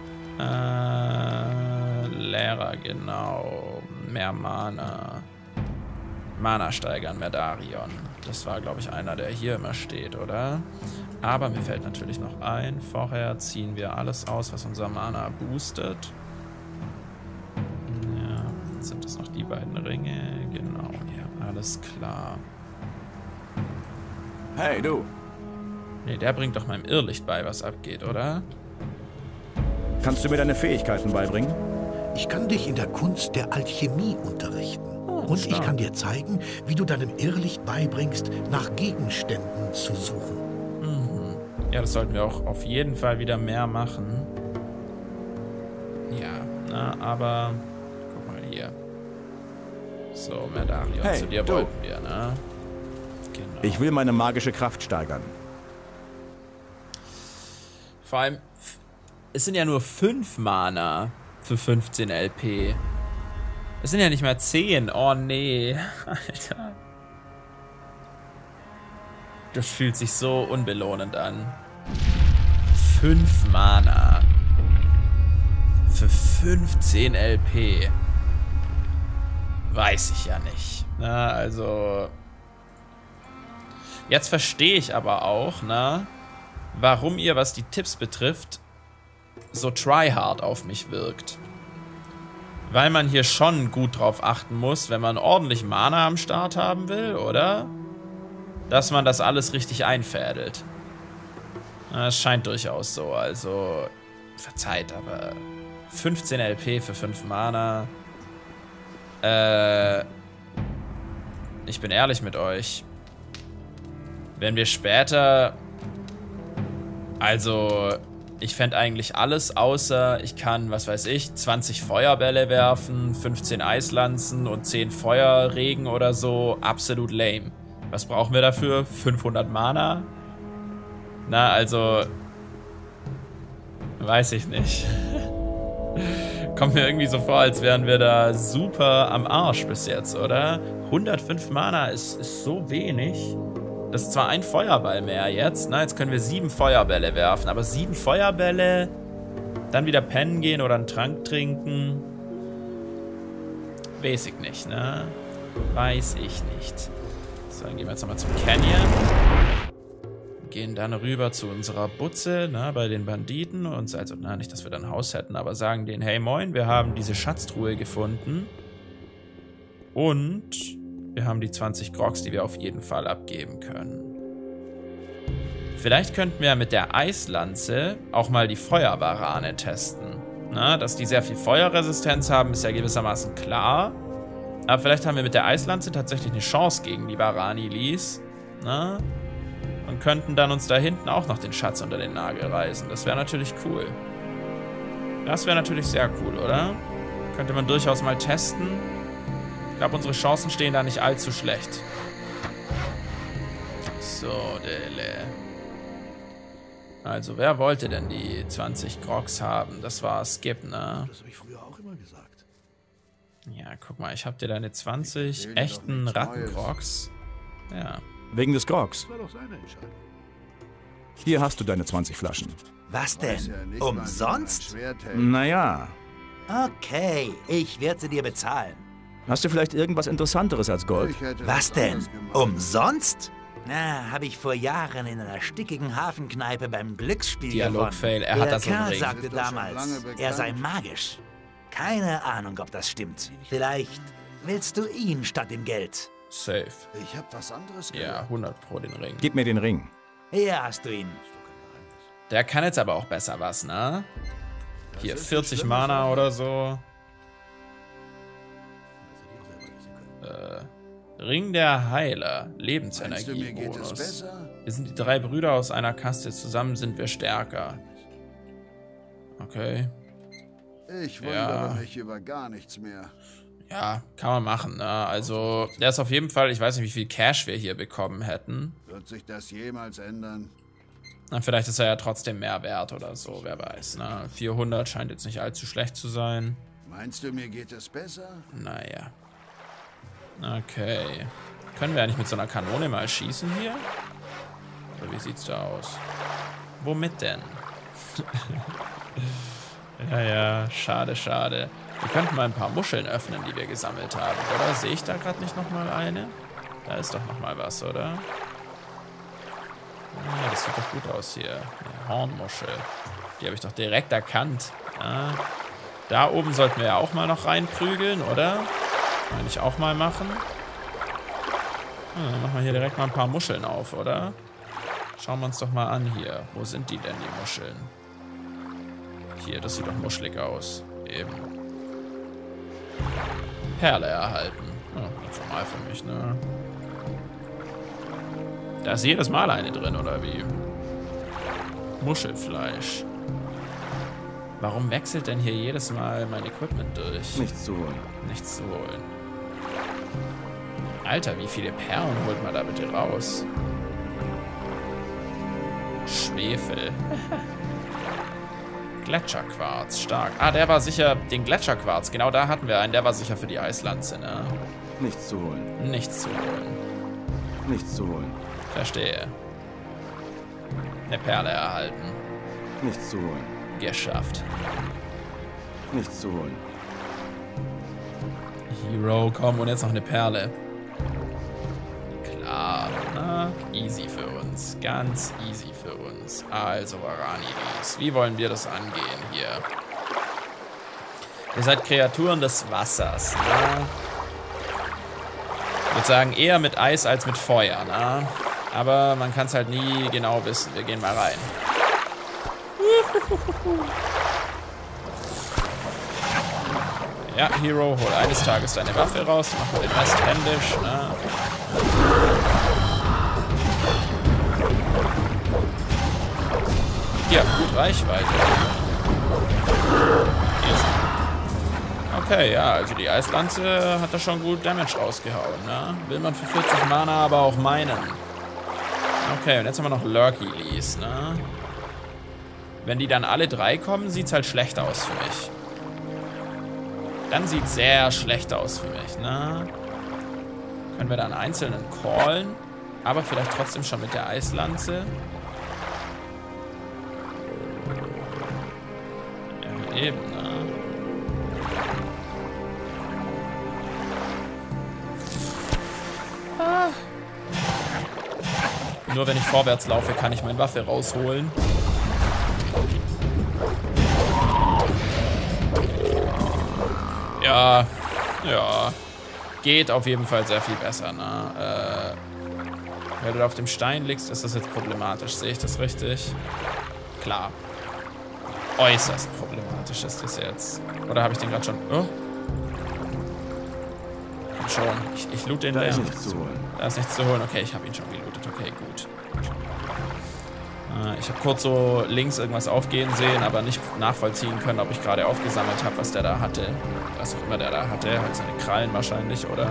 Lehrer, genau. Mehr Mana. Mana steigern, Merdarion. Das war, glaube ich, einer, der hier immer steht, oder? Aber mir fällt natürlich noch ein, vorher ziehen wir alles aus, was unser Mana boostet. Ja, sind das noch die beiden Ringe? Genau, ja, alles klar. Hey, du. Nee, der bringt doch meinem Irrlicht bei, was abgeht, oder? Kannst du mir deine Fähigkeiten beibringen? Ich kann dich in der Kunst der Alchemie unterrichten. Und ich kann dir zeigen, wie du deinem Irrlicht beibringst, nach Gegenständen zu suchen. Mhm. Ja, das sollten wir auch auf jeden Fall wieder mehr machen. Ja, na, aber guck mal hier. So, Merdarion, hey, zu dir wollten wir, ne? Genau. Ich will meine magische Kraft steigern. Vor allem, es sind ja nur 5 Mana für 15 LP. Es sind ja nicht mal 10. Oh nee. Alter. Das fühlt sich so unbelohnend an. 5 Mana. Für 15 LP. Weiß ich ja nicht. Na, also. Jetzt verstehe ich aber auch, ne, warum ihr, was die Tipps betrifft, so tryhard auf mich wirkt. Weil man hier schon gut drauf achten muss, wenn man ordentlich Mana am Start haben will, oder? Dass man das alles richtig einfädelt. Das scheint durchaus so, also verzeiht, aber 15 LP für 5 Mana. Ich bin ehrlich mit euch. Wenn wir später... Also... Ich fände eigentlich alles, außer ich kann, was weiß ich, 20 Feuerbälle werfen, 15 Eislanzen und 10 Feuerregen oder so. Absolut lame. Was brauchen wir dafür? 500 Mana? Na, also... Weiß ich nicht. Kommt mir irgendwie so vor, als wären wir da super am Arsch bis jetzt, oder? 105 Mana ist so wenig. Das ist zwar ein Feuerball mehr jetzt, ne? Jetzt können wir 7 Feuerbälle werfen, aber 7 Feuerbälle, dann wieder pennen gehen oder einen Trank trinken. Weiß ich nicht, ne? Weiß ich nicht. So, dann gehen wir jetzt nochmal zum Canyon. Gehen dann rüber zu unserer Butze, ne, bei den Banditen. Und also, na, nicht, dass wir dann ein Haus hätten, aber sagen denen, hey moin, wir haben diese Schatztruhe gefunden. Und wir haben die 20 Grogs, die wir auf jeden Fall abgeben können. Vielleicht könnten wir mit der Eislanze auch mal die Feuerbarane testen. Na, dass die sehr viel Feuerresistenz haben, ist ja gewissermaßen klar. Aber vielleicht haben wir mit der Eislanze tatsächlich eine Chance gegen die Varanilis. Na? Und könnten dann uns da hinten auch noch den Schatz unter den Nagel reißen. Das wäre natürlich cool. Das wäre natürlich sehr cool, oder? Könnte man durchaus mal testen. Ich glaube, unsere Chancen stehen da nicht allzu schlecht. So, Dele. Also, wer wollte denn die 20 Grogs haben? Das war Skip, ne? Das habe ich früher auch immer gesagt. Ja, guck mal, ich habe dir deine 20 echten Rattengrogs. Ja. Wegen des Grogs. Das war doch seine Entscheidung. Hier hast du deine 20 Flaschen. Was denn? Umsonst? Naja. Okay, ich werde sie dir bezahlen. Hast du vielleicht irgendwas Interessanteres als Gold? Was denn? Umsonst? Na, habe ich vor Jahren in einer stickigen Hafenkneipe beim Glücksspiel Dialogfail, gewonnen. hat das so einen Kerl Ring. sagte damals, er sei magisch. Keine Ahnung, ob das stimmt. Vielleicht willst du ihn statt dem Geld. Safe. Ich hab was anderes Ja, 100 pro den Ring. Gib mir den Ring. Hier hast du ihn. Der kann jetzt aber auch besser was, ne? Hier, 40 Mana oder so. Ring der Heiler. Lebensenergie-Bonus. Wir sind die 3 Brüder aus einer Kaste. Zusammen sind wir stärker. Okay. Ich wundere mich über gar nichts mehr. Ja, kann man machen, ne? Also, der ist auf jeden Fall, ich weiß nicht, wie viel Cash wir hier bekommen hätten. Wird sich das jemals ändern? Na, vielleicht ist er ja trotzdem mehr wert oder so, wer weiß, ne? 400 scheint jetzt nicht allzu schlecht zu sein. Meinst du, mir geht es besser? Naja. Okay. Können wir eigentlich mit so einer Kanone mal schießen hier? Oder wie sieht's da aus? Womit denn? Ja, schade, schade. Wir könnten mal ein paar Muscheln öffnen, die wir gesammelt haben, oder? Sehe ich da gerade nicht nochmal eine? Da ist doch nochmal was, oder? Ja, das sieht doch gut aus hier. Eine Hornmuschel. Die habe ich doch direkt erkannt. Ja. Da oben sollten wir ja auch mal noch reinprügeln, oder? Kann ich auch mal machen. Ja, dann machen wir hier direkt mal ein paar Muscheln auf, oder? Schauen wir uns doch mal an hier. Wo sind die denn, die Muscheln? Hier, das sieht doch muschelig aus. Eben. Perle erhalten. Ja, ganz normal für mich, ne? Da ist jedes Mal eine drin, oder wie? Muschelfleisch. Warum wechselt denn hier jedes Mal mein Equipment durch? Nichts zu holen. Nichts zu holen. Alter, wie viele Perlen holt man da bitte raus? Schwefel. Gletscherquarz, stark. Ah, der war sicher, den Gletscherquarz, genau da hatten wir einen, der war sicher für die Eislanze, ne? Nichts zu holen. Nichts zu holen. Nichts zu holen. Verstehe. Eine Perle erhalten. Nichts zu holen. Geschafft. Nichts zu holen. Hero, komm, und jetzt noch eine Perle. Klar, na, easy für uns. Ganz easy für uns. Also, Varanilis, wie wollen wir das angehen hier? Ihr seid Kreaturen des Wassers, ne? Ich würde sagen, eher mit Eis als mit Feuer, ne? Aber man kann es halt nie genau wissen. Wir gehen mal rein. Ja, Hero, hol eines Tages deine Waffe raus, mach mal den Rest händisch, ne? Hier, gut Reichweite. Okay, ja, also die Eislanze hat da schon gut Damage rausgehauen, ne? Will man für 40 Mana aber auch meinen. Okay, und jetzt haben wir noch Lurkilies, ne? Wenn die dann alle 3 kommen, sieht's halt schlecht aus für mich. Dann sieht's sehr schlecht aus für mich, ne? Können wir dann einzelnen callen, aber vielleicht trotzdem schon mit der Eislanze. Ja, eben, ne? Ah. Nur wenn ich vorwärts laufe, kann ich meine Waffe rausholen. Ja, ja. Geht auf jeden Fall sehr viel besser, ne? Wenn du da auf dem Stein liegst, ist das jetzt problematisch. Sehe ich das richtig? Klar. Äußerst problematisch ist das jetzt. Oder habe ich den gerade schon... Oh. Komm schon. Ich loot den Da leer. ist nichts zu holen. Da ist nichts zu holen. Okay, ich habe ihn schon gelootet. Okay, gut. Ich habe kurz so links irgendwas aufgehen sehen, aber nicht nachvollziehen können, ob ich gerade aufgesammelt habe, was der da hatte. Was auch immer der da hatte. Halt seine Krallen wahrscheinlich, oder?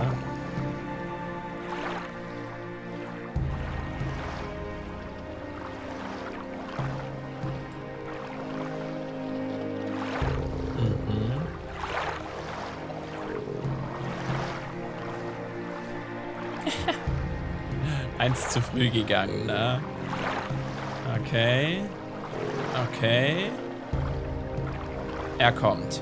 Eins zu früh gegangen, ne? Okay. Okay. Er kommt.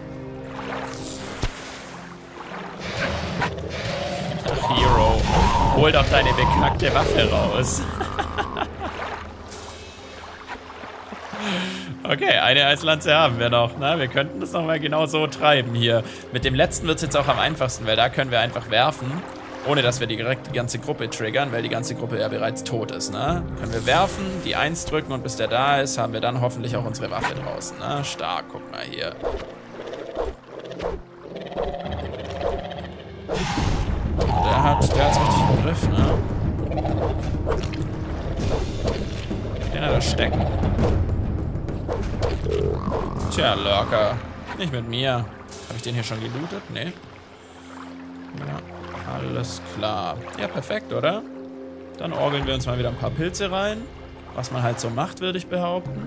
Ach, Hero. Hol doch deine bekackte Waffe raus. Okay, eine Eislanze haben wir noch, ne? Wir könnten das nochmal genau so treiben hier. Mit dem letzten wird es jetzt auch am einfachsten, weil da können wir einfach werfen. Ohne, dass wir direkt die ganze Gruppe triggern, weil die ganze Gruppe ja bereits tot ist, ne? Können wir werfen, die 1 drücken und bis der da ist, haben wir dann hoffentlich auch unsere Waffe draußen, ne? Stark, guck mal hier. Der hat's richtig im Griff, ne? Den hat er stecken. Tja, Lurker. Nicht mit mir. Habe ich den hier schon gelootet? Nee. Ja. Alles klar. Ja, perfekt, oder? Dann orgeln wir uns mal wieder ein paar Pilze rein. Was man halt so macht, würde ich behaupten.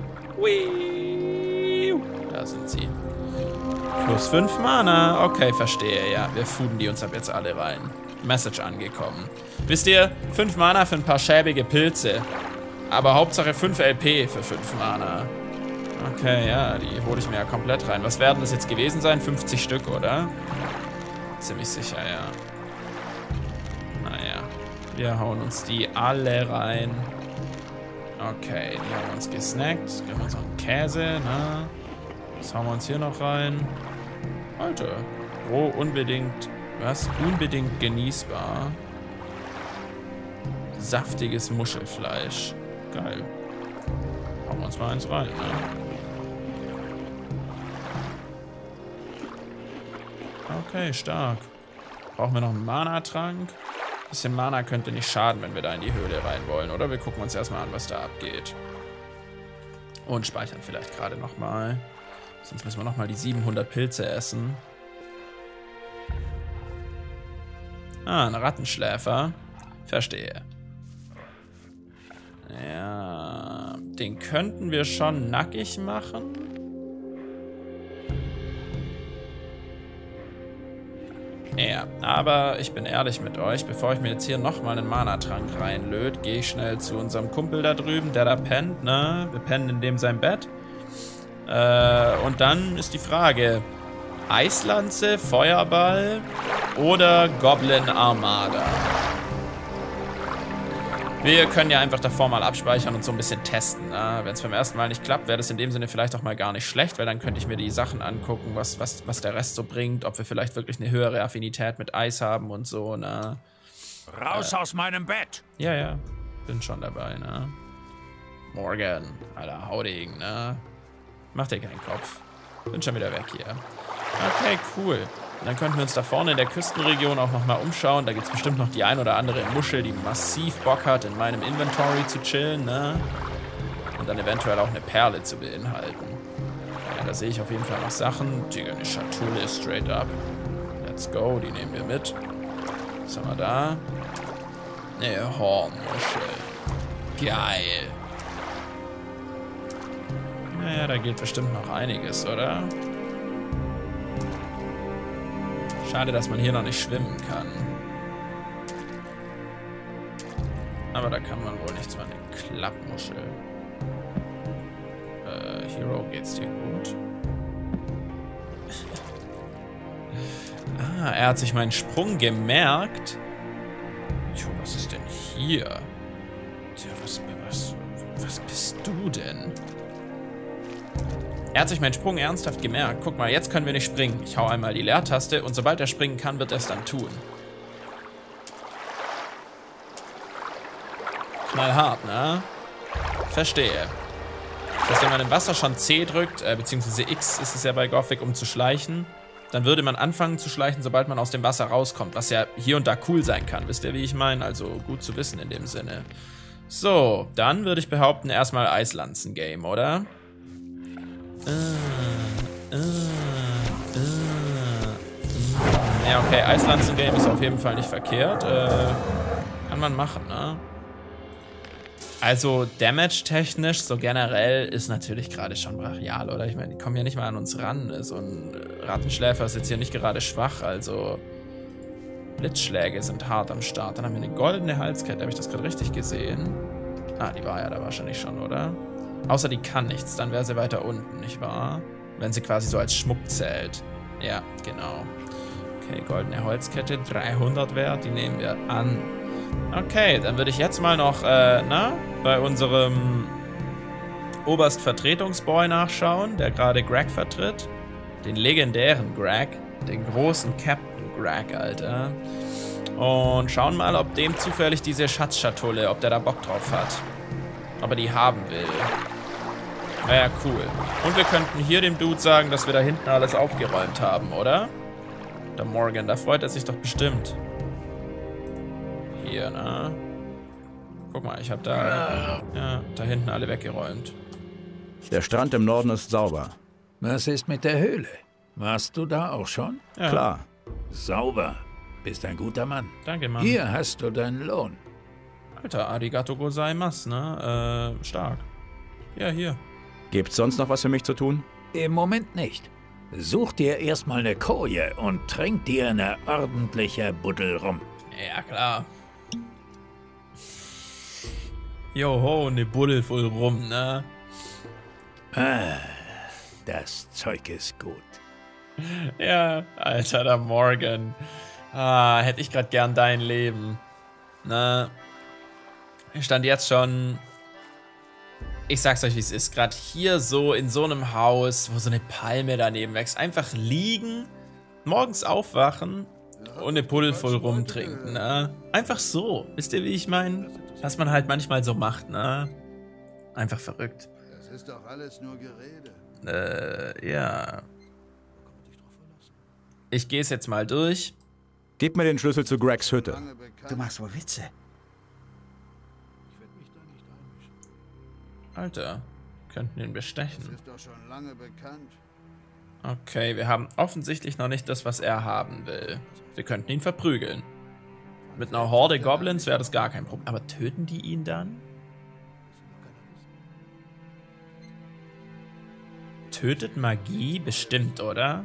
Hui. Da sind sie. Plus 5 Mana. Okay, verstehe, ja. Wir fuden die uns ab jetzt alle rein. Message angekommen. Wisst ihr, 5 Mana für ein paar schäbige Pilze. Aber Hauptsache 5 LP für 5 Mana. Okay, ja, die hole ich mir ja komplett rein. Was werden das jetzt gewesen sein? 50 Stück, oder? Ziemlich sicher, ja. Naja. Wir hauen uns die alle rein. Okay, die haben wir uns gesnackt. Geben wir uns noch einen Käse, ne? Was hauen wir uns hier noch rein? Alter. Roh unbedingt. Was? Unbedingt genießbar. Saftiges Muschelfleisch. Geil. Hauen wir uns mal eins rein, ne? Okay, stark. Brauchen wir noch einen Mana-Trank? Ein bisschen Mana könnte nicht schaden, wenn wir da in die Höhle rein wollen, oder? Wir gucken uns erstmal an, was da abgeht. Und speichern vielleicht gerade nochmal. Sonst müssen wir nochmal die 700 Pilze essen. Ah, ein Rattenschläfer. Verstehe. Ja, den könnten wir schon nackig machen. Ja, aber ich bin ehrlich mit euch, bevor ich mir jetzt hier nochmal einen Mana-Trank reinlöt, gehe ich schnell zu unserem Kumpel da drüben, der da pennt, ne? Wir pennen in dem sein Bett. Und dann ist die Frage, Eislanze, Feuerball oder Goblin Armada? Wir können ja einfach davor mal abspeichern und so ein bisschen testen. Ne? Wenn es beim ersten Mal nicht klappt, wäre das in dem Sinne vielleicht auch mal gar nicht schlecht, weil dann könnte ich mir die Sachen angucken, was der Rest so bringt, ob wir vielleicht wirklich eine höhere Affinität mit Eis haben und so. Ne? Raus aus meinem Bett! Ja, ja, bin schon dabei. Ne? Morgan, Alter, hau Ding, ne? Mach dir keinen Kopf. Bin schon wieder weg hier. Okay, cool. Dann könnten wir uns da vorne in der Küstenregion auch nochmal umschauen. Da gibt es bestimmt noch die ein oder andere Muschel, die massiv Bock hat, in meinem Inventory zu chillen, ne? Und dann eventuell auch eine Perle zu beinhalten. Ja, da sehe ich auf jeden Fall noch Sachen. Digga, eine Schatulle straight up. Let's go, die nehmen wir mit. Was haben wir da? Eine Hornmuschel. Geil. Naja, da geht bestimmt noch einiges, oder? Schade, dass man hier noch nicht schwimmen kann. Aber da kann man wohl nichts mehr. Eine Klappmuschel. Hero, geht's dir gut? Ah, er hat sich meinen Sprung gemerkt. Jo, was ist denn hier? Tja, was bist du denn? Er hat sich meinen Sprung ernsthaft gemerkt. Guck mal, jetzt können wir nicht springen. Ich hau einmal die Leertaste und sobald er springen kann, wird er es dann tun. Knallhart, ne? Verstehe. Das heißt, wenn man im Wasser schon C drückt, beziehungsweise X ist es ja bei Gothic, um zu schleichen, dann würde man anfangen zu schleichen, sobald man aus dem Wasser rauskommt, was ja hier und da cool sein kann. Wisst ihr, wie ich meine? Also gut zu wissen in dem Sinne. So, dann würde ich behaupten, erstmal Eislanzen-Game, oder? Ja, okay, Eislanzen-Game ist auf jeden Fall nicht verkehrt. Kann man machen, ne? Also, Damage-technisch, so generell, ist natürlich gerade schon brachial, oder? Ich meine, die kommen ja nicht mal an uns ran. So ein Rattenschläfer ist jetzt hier nicht gerade schwach, also Blitzschläge sind hart am Start. Dann haben wir eine goldene Halskette, habe ich das gerade richtig gesehen? Ah, die war ja da wahrscheinlich schon, oder? Außer die kann nichts, dann wäre sie weiter unten, nicht wahr? Wenn sie quasi so als Schmuck zählt. Ja, genau. Okay, goldene Holzkette, 300 wert, die nehmen wir an. Okay, dann würde ich jetzt mal noch, bei unserem Oberstvertretungsboy nachschauen, der gerade Greg vertritt. Den legendären Greg, den großen Captain Greg, Alter. Und schauen mal, ob dem zufällig diese Schatzschatulle, ob der da Bock drauf hat. Ob er die haben will. Naja, cool. Und wir könnten hier dem Dude sagen, dass wir da hinten alles aufgeräumt haben, oder? Der Morgan, da freut er sich doch bestimmt. Hier, ne? Guck mal, ich habe da, da hinten alle weggeräumt. Der Strand im Norden ist sauber. Was ist mit der Höhle? Warst du da auch schon? Ja. Klar. Sauber. Bist ein guter Mann. Danke, Mann. Hier hast du deinen Lohn. Alter, arigato gozaimasu, ne? Stark. Ja, hier. Gibt's sonst noch was für mich zu tun? Im Moment nicht. Such dir erstmal eine Koje und trink dir eine ordentliche Buddel rum. Ja, klar. Joho, eine Buddel voll rum, ne? Ah, das Zeug ist gut. Ja, Alter, der Morgan. Ah, hätte ich gerade gern dein Leben. Na, ich stand jetzt schon... Ich sag's euch, wie es ist. Gerade hier so in so einem Haus, wo so eine Palme daneben wächst. Einfach liegen, morgens aufwachen und eine Puddel voll rumtrinken, ne? Einfach so. Wisst ihr, wie ich meine? Was man halt manchmal so macht, ne? Einfach verrückt. Das ist doch alles nur Gerede. Ja. Ich gehe es jetzt mal durch. Gib mir den Schlüssel zu Gregs Hütte. Du machst wohl Witze. Alter, könnten ihn bestechen. Das ist doch schon lange bekannt. Okay, wir haben offensichtlich noch nicht das, was er haben will. Wir könnten ihn verprügeln. Mit einer Horde Goblins wäre das gar kein Problem. Aber töten die ihn dann? Tötet Magie? Bestimmt, oder?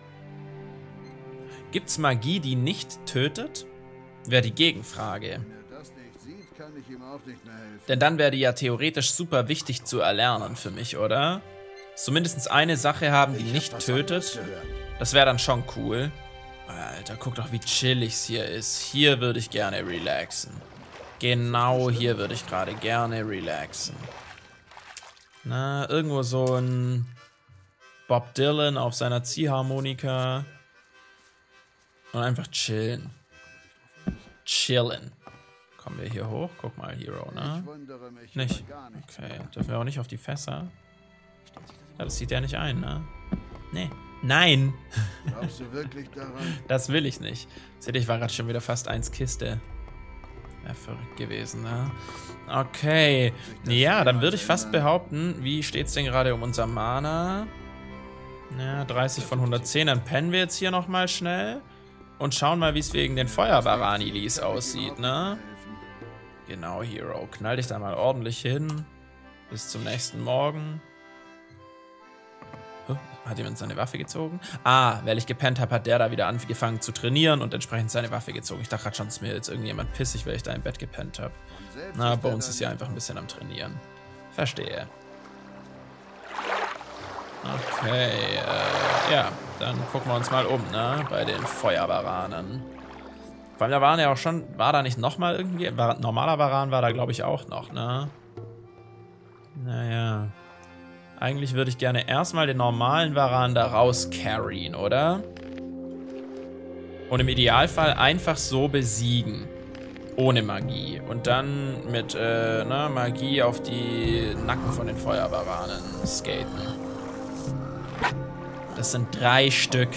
Gibt's Magie, die nicht tötet? Wäre die Gegenfrage. Kann ich ihm auch nicht mehr helfen. Denn dann wäre die ja theoretisch super wichtig zu erlernen für mich, oder? Zumindest eine Sache haben, die nicht tötet. Das wäre dann schon cool. Alter, guck doch, wie chillig es hier ist. Hier würde ich gerne relaxen. Genau hier würde ich gerade gerne relaxen. Na, irgendwo so ein Bob Dylan auf seiner Ziehharmonika. Und einfach chillen. Chillen. Kommen wir hier hoch? Guck mal, Hero, ne? Nicht? Okay, dürfen wir auch nicht auf die Fässer? Ja, das sieht er nicht ein, ne? Nee. Nein! Glaubst du wirklich daran? Das will ich nicht. Seht ihr, ich war gerade schon wieder fast 1 Kiste. Wäre verrückt gewesen, ne? Okay. Ja, dann würde ich fast behaupten, wie steht's denn gerade um unser Mana? Ja, 30 von 110. Dann pennen wir jetzt hier nochmal schnell. Und schauen mal, wie es wegen den Feuer-Varanilis aussieht, ne? Genau, Hero. Knall dich da mal ordentlich hin. Bis zum nächsten Morgen. Hat jemand seine Waffe gezogen? Ah, weil ich gepennt habe, hat der da wieder angefangen zu trainieren und entsprechend seine Waffe gezogen. Ich dachte gerade schon, es ist mir jetzt irgendjemand pissig, weil ich da im Bett gepennt habe. Na, Bones ist ja einfach ein bisschen am Trainieren. Verstehe. Okay, ja, dann gucken wir uns mal um, ne? Bei den Feuervaranen. Vor allem, da waren ja auch schon, war da nicht nochmal irgendwie, normaler Varan war da, glaube ich, auch noch, ne? Naja. Eigentlich würde ich gerne erstmal den normalen Varan da raus carryen, oder? Und im Idealfall einfach so besiegen. Ohne Magie. Und dann mit Magie auf die Nacken von den Feuervaranen skaten. Das sind 3 Stück.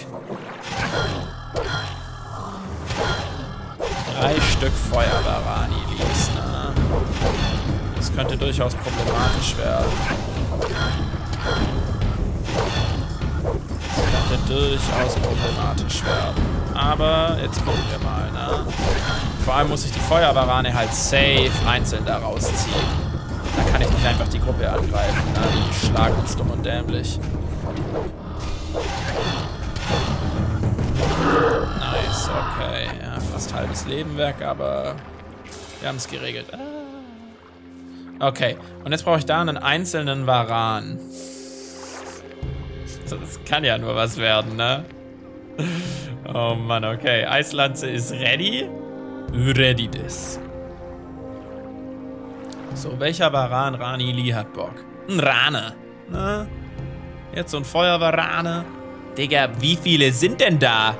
3 Stück Feuervaranilis, ne? Das könnte durchaus problematisch werden. Das könnte durchaus problematisch werden. Aber jetzt gucken wir mal, ne? Vor allem muss ich die Feuervarane halt safe einzeln da rausziehen. Da kann ich nicht einfach die Gruppe angreifen, ne? Die schlagen uns dumm und dämlich. Nice, okay. Ja, fast halbes Leben weg, aber wir haben es geregelt. Okay, und jetzt brauche ich da einen einzelnen Varan. Das kann ja nur was werden, ne? Oh Mann, okay. Eislanze ist ready. Ready this. So, welcher Varan Ranili hat Bock? Ein Rane, ne? Jetzt so ein Feuervarane. Digga, wie viele sind denn da?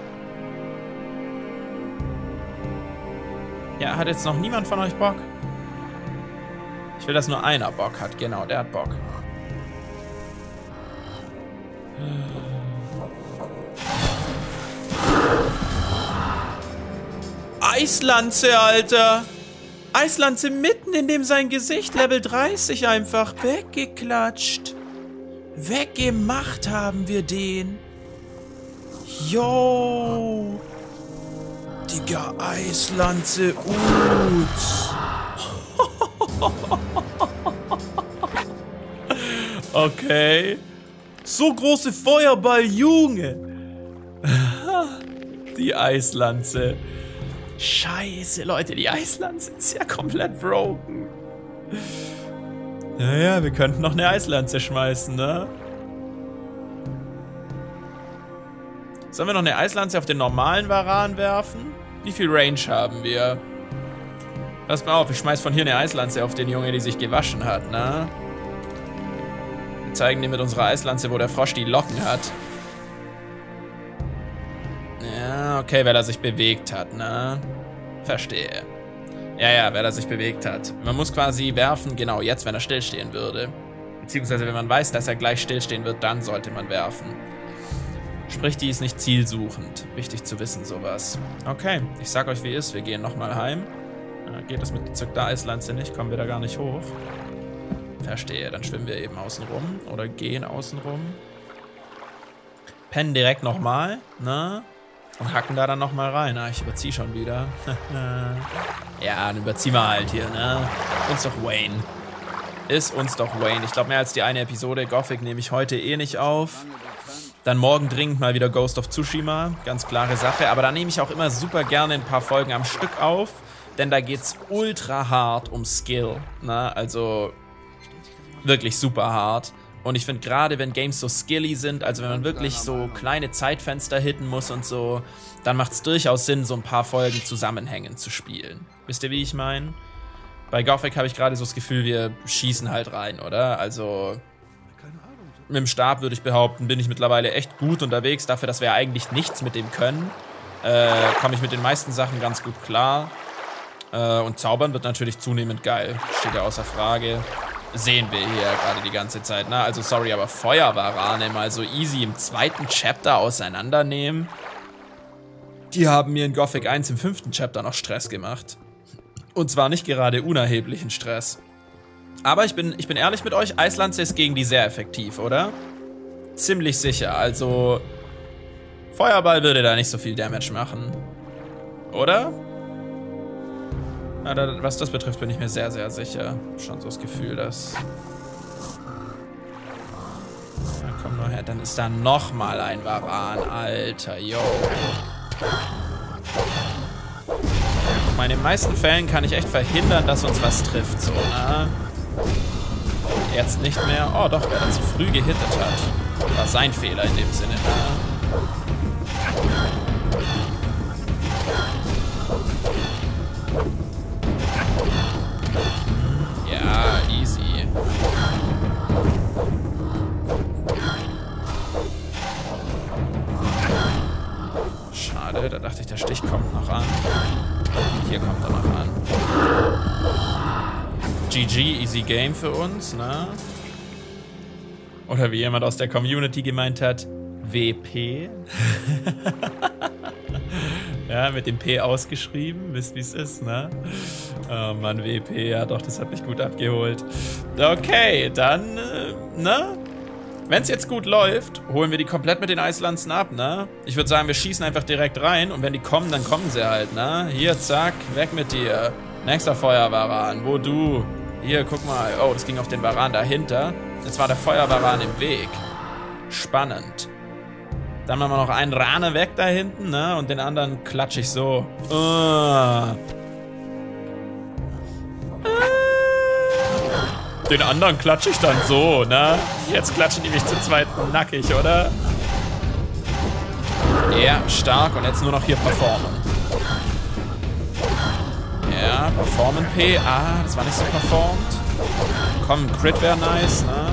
Ja, hat jetzt noch niemand von euch Bock? Ich will, dass nur einer Bock hat. Genau, der hat Bock. Eislanze, Alter. Eislanze mitten in dem sein Gesicht Level 30 einfach weggeklatscht. Weggemacht haben wir den. Yo. Digga, Eislanze, Uts. Okay. So große Feuerball, Junge. Die Eislanze. Scheiße, Leute, die Eislanze ist ja komplett broken. Naja, wir könnten noch eine Eislanze schmeißen, ne? Sollen wir noch eine Eislanze auf den normalen Varan werfen? Wie viel Range haben wir? Pass mal auf, ich schmeiß von hier eine Eislanze auf den Junge, die sich gewaschen hat, ne? Wir zeigen dir mit unserer Eislanze, wo der Frosch die Locken hat. Ja, okay, weil er sich bewegt hat, ne? Verstehe. Ja, weil er sich bewegt hat. Man muss quasi werfen, genau, jetzt, wenn er stillstehen würde. Beziehungsweise, wenn man weiß, dass er gleich stillstehen wird, dann sollte man werfen. Sprich, die ist nicht zielsuchend. Wichtig zu wissen, sowas. Okay, ich sag euch, wie ist. Wir gehen nochmal heim. Geht das mit gezückter Eislanze nicht? Kommen wir da gar nicht hoch? Verstehe, dann schwimmen wir eben außen rum. Oder gehen außen rum. Pennen direkt nochmal, ne? Und hacken da dann nochmal rein. Ah, ich überziehe schon wieder. Ja, dann überziehen wir halt hier, ne? Uns doch Wayne. Ist uns doch Wayne. Ich glaube, mehr als die eine Episode Gothic nehme ich heute eh nicht auf. Dann morgen dringend mal wieder Ghost of Tsushima. Ganz klare Sache. Aber da nehme ich auch immer super gerne ein paar Folgen am Stück auf. Denn da geht's ultra hart um Skill. Ne? Also wirklich super hart. Und ich finde gerade, wenn Games so skilly sind, also wenn man wirklich so kleine Zeitfenster hitten muss und so, dann macht es durchaus Sinn, so ein paar Folgen zusammenhängend zu spielen. Wisst ihr, wie ich meine? Bei Gothic habe ich gerade so das Gefühl, wir schießen halt rein, oder? Also mit dem Stab würde ich behaupten, bin ich mittlerweile echt gut unterwegs. Dafür, dass wir ja eigentlich nichts mit dem können, komme ich mit den meisten Sachen ganz gut klar. Und Zaubern wird natürlich zunehmend geil. Steht ja außer Frage. Sehen wir hier gerade die ganze Zeit. Ne? Also sorry, aber Feuervarane mal so easy im 2. Chapter auseinandernehmen. Die haben mir in Gothic 1 im 5. Chapter noch Stress gemacht. Und zwar nicht gerade unerheblichen Stress. Aber ich bin ehrlich mit euch, Eislanze ist gegen die sehr effektiv, oder? Ziemlich sicher, also Feuerball würde da nicht so viel Damage machen. Oder? Na, was das betrifft, bin ich mir sehr, sehr sicher. Schon so das Gefühl, dass... Na komm nur her, dann ist da nochmal ein Varan, Alter, yo. In den meisten Fällen kann ich echt verhindern, dass uns was trifft, so, ne? Jetzt nicht mehr. Oh doch, wer da zu früh gehittet hat. War sein Fehler in dem Sinne, ne? Ja, easy. Schade, da dachte ich, der Stich kommt noch an. Hier kommt er noch an. GG, easy game für uns, ne? Oder wie jemand aus der Community gemeint hat, WP. Ja, mit dem P ausgeschrieben, wisst wie es ist, ne? Oh Mann, WP, ja doch, das hat mich gut abgeholt. Okay, dann, ne? Wenn es jetzt gut läuft, holen wir die komplett mit den Eislanzen ab, ne? Ich würde sagen, wir schießen einfach direkt rein und wenn die kommen, dann kommen sie halt, ne? Hier, zack, weg mit dir. Nächster Feuervaran, wo du? Hier, guck mal. Oh, das ging auf den Varan dahinter. Jetzt war der Feuervaran im Weg. Spannend. Dann machen wir noch einen Rane weg da hinten, ne? Und den anderen klatsche ich so. Den anderen klatsche ich dann so, ne? Jetzt klatschen die mich zu zweit nackig, oder? Ja, stark. Und jetzt nur noch hier performen. Ja, performen P. Ah, das war nicht so performt. Komm, Crit wäre nice, ne?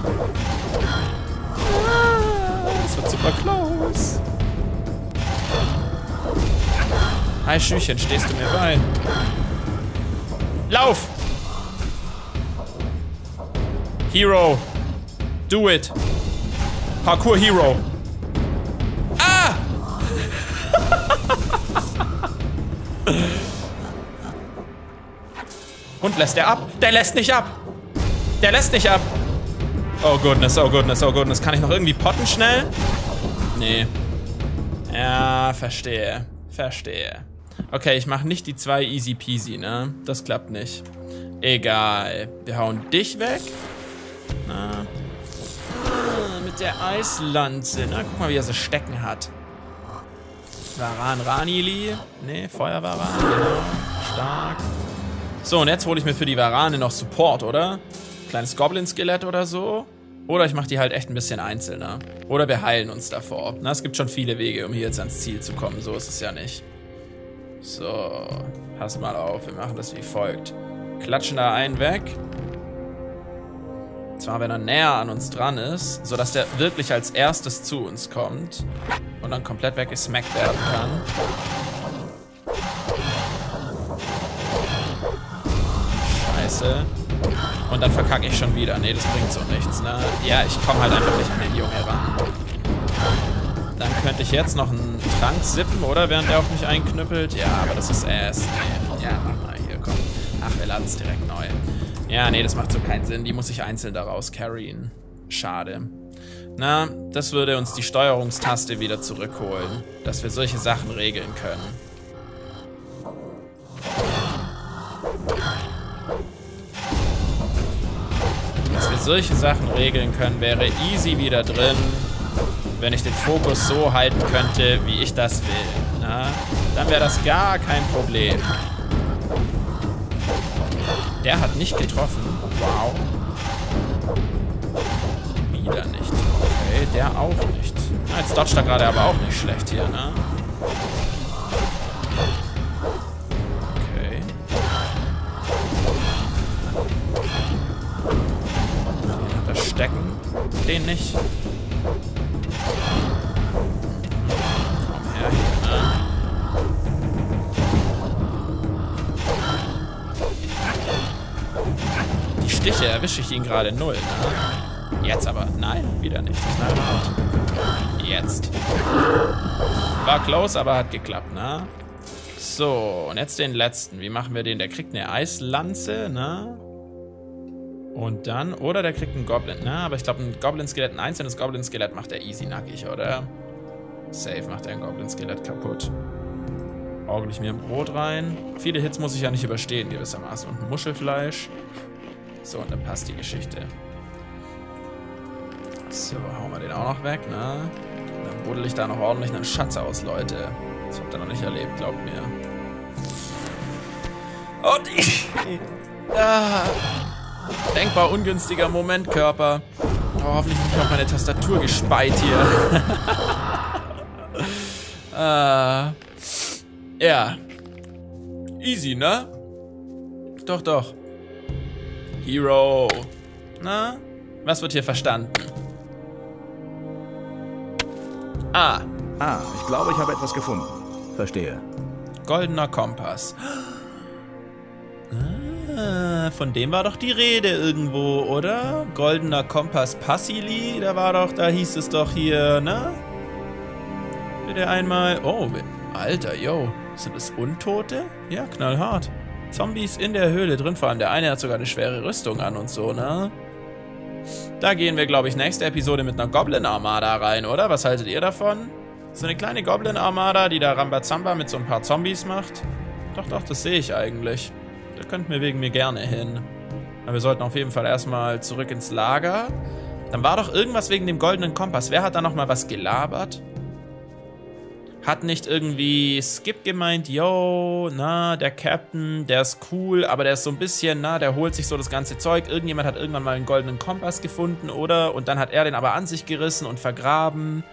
Das wird super close. Hi, Schüchen, stehst du mir bei? Lauf! Hero. Do it. Parkour Hero. Ah! Und lässt er ab? Der lässt nicht ab. Der lässt nicht ab. Oh goodness, oh goodness, oh goodness. Kann ich noch irgendwie potten schnell? Nee. Ja, verstehe. Verstehe. Okay, ich mache nicht die 2 easy peasy, ne? Das klappt nicht. Egal. Wir hauen dich weg. Na. Mit der Eislanze. Na, guck mal, wie er sie stecken hat. Varan Ranili. Ne, Feuervaran. Genau. Stark. So, und jetzt hole ich mir für die Varane noch Support, oder? Kleines Goblin-Skelett oder so. Oder ich mache die halt echt ein bisschen einzelner. Oder wir heilen uns davor. Na, es gibt schon viele Wege, um hier jetzt ans Ziel zu kommen. So ist es ja nicht. So, pass mal auf. Wir machen das wie folgt. Klatschen da einen weg. Zwar, wenn er näher an uns dran ist, sodass der wirklich als erstes zu uns kommt. Und dann komplett weggesmackt werden kann. Scheiße. Und dann verkacke ich schon wieder. Nee, das bringt so nichts, ne? Ja, ich komme halt einfach nicht an den Junge ran. Dann könnte ich jetzt noch einen Trank sippen, oder? Während der auf mich einknüppelt. Ja, aber das ist Ass. Nee. Ja, mach mal hier, komm. Ach, wir laden es direkt neu. Ja, nee, das macht so keinen Sinn. Die muss ich einzeln daraus carryen. Schade. Na, das würde uns die Steuerungstaste wieder zurückholen. Dass wir solche Sachen regeln können. Dass wir solche Sachen regeln können, wäre easy wieder drin. Wenn ich den Fokus so halten könnte, wie ich das will. Na, dann wäre das gar kein Problem. Der hat nicht getroffen. Wow. Wieder nicht. Okay, der auch nicht. Na, jetzt dodgt er gerade aber auch nicht schlecht hier, ne? Okay. Den hat er stecken. Den nicht. Komm her hier, ne? Stiche erwische ich ihn gerade 0, ne? Jetzt aber. Nein, wieder nicht. Knallhart. Jetzt. War close, aber hat geklappt, ne? So, und jetzt den letzten. Wie machen wir den? Der kriegt eine Eislanze, ne? Und dann, oder der kriegt einen Goblin, ne? Aber ich glaube, ein Goblin-Skelett, ein einzelnes Goblin-Skelett macht er easy nackig, oder? Safe macht er ein Goblin-Skelett kaputt. Orgel ich mir ein Brot rein. Viele Hits muss ich ja nicht überstehen, gewissermaßen. Und ein Muschelfleisch. So, und dann passt die Geschichte. So, hauen wir den auch noch weg, ne? Dann buddel ich da noch ordentlich einen Schatz aus, Leute. Das habt ihr noch nicht erlebt, glaubt mir. Und ich... denkbar ungünstiger Moment, Körper. Oh, hoffentlich nicht auf meine Tastatur gespeit hier. Ja. Easy, ne? Doch, doch. Hero. Na? Was wird hier verstanden? Ich glaube, ich habe etwas gefunden. Verstehe. Goldener Kompass. Von dem war doch die Rede irgendwo, oder? Goldener Kompass Passili, da hieß es doch hier, ne? Bitte einmal... Oh, Alter, yo. Sind das Untote? Ja, knallhart. Zombies in der Höhle drin, vor allem der eine hat sogar eine schwere Rüstung an und so, ne? Da gehen wir, glaube ich, nächste Episode mit einer Goblin-Armada rein, oder? Was haltet ihr davon? So eine kleine Goblin-Armada, die da Rambazamba mit so ein paar Zombies macht? Doch, doch, das sehe ich eigentlich. Da könnten wir wegen mir gerne hin. Aber wir sollten auf jeden Fall erstmal zurück ins Lager. Dann war doch irgendwas wegen dem goldenen Kompass. Wer hat da nochmal was gelabert? Hat nicht irgendwie Skip gemeint, yo, na, der Captain, der ist cool, aber der ist so ein bisschen, na, der holt sich so das ganze Zeug. Irgendjemand hat irgendwann mal einen goldenen Kompass gefunden, oder? Und dann hat er den aber an sich gerissen und vergraben.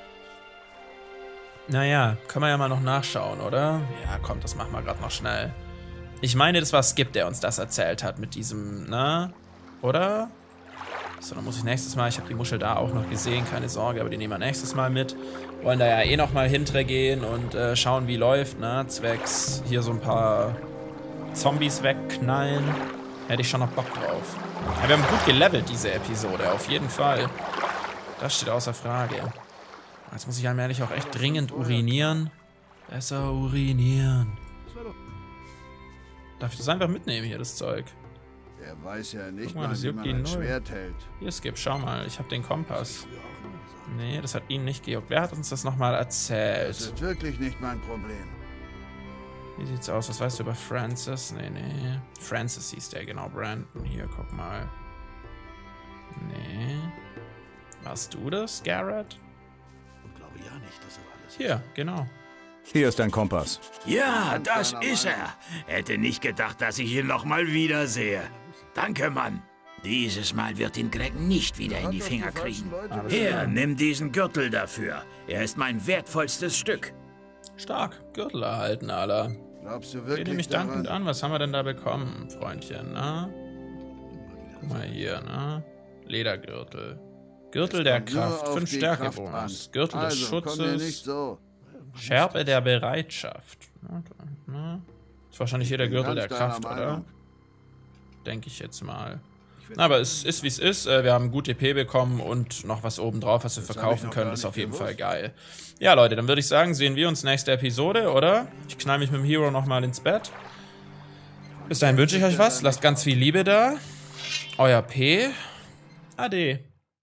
Naja, können wir ja mal noch nachschauen, oder? Ja, komm, das machen wir gerade noch schnell. Ich meine, das war Skip, der uns das erzählt hat mit diesem, na, oder? So, dann muss ich nächstes Mal, ich habe die Muschel da auch noch gesehen, keine Sorge, aber die nehmen wir nächstes Mal mit. Wollen da ja eh nochmal hintergehen und schauen, wie läuft, ne? Zwecks hier so ein paar Zombies wegknallen. Hätte ich schon noch Bock drauf. Ja, wir haben gut gelevelt, diese Episode, auf jeden Fall. Das steht außer Frage. Jetzt muss ich allmählich auch echt dringend urinieren. Besser urinieren. Darf ich das einfach mitnehmen hier, das Zeug? Er weiß ja nicht mal, wie man ein Schwert hält. Hier, Skip, schau mal, ich habe den Kompass. Nee, das hat ihn nicht gejuckt. Wer hat uns das nochmal erzählt? Das ist wirklich nicht mein Problem. Wie sieht's aus? Was weißt du über Francis? Nee, nee. Francis hieß der, genau. Brandon, hier, guck mal. Nee. Warst du das, Garrett? Und glaube ja nicht, dass er alles... Hier, genau. Hier ist dein Kompass. Ja, das ist er. Hätte nicht gedacht, dass ich ihn noch mal wiedersehe. Danke, Mann. Dieses Mal wird ihn Greg nicht wieder in die Finger kriegen. Hier, nimm diesen Gürtel dafür. Er ist mein wertvollstes Stück. Stark. Gürtel erhalten, Alter. Glaubst du Rede wirklich mich dankend an. Was haben wir denn da bekommen, Freundchen, na? Guck mal hier, na? Ledergürtel. Gürtel der Kraft. 5 Stärke-Bonus. Gürtel des Schutzes. Schärpe der Bereitschaft. Ist wahrscheinlich hier der Gürtel der Kraft, oder? Denke ich jetzt mal. Aber es ist, wie es ist. Wir haben gut EP bekommen und noch was obendrauf, was wir verkaufen können. Ist auf jeden Fall geil. Ja, Leute, dann würde ich sagen, sehen wir uns nächste Episode, oder? Ich knall mich mit dem Hero nochmal ins Bett. Bis dahin wünsche ich euch was. Lasst ganz viel Liebe da. Euer P. Ade.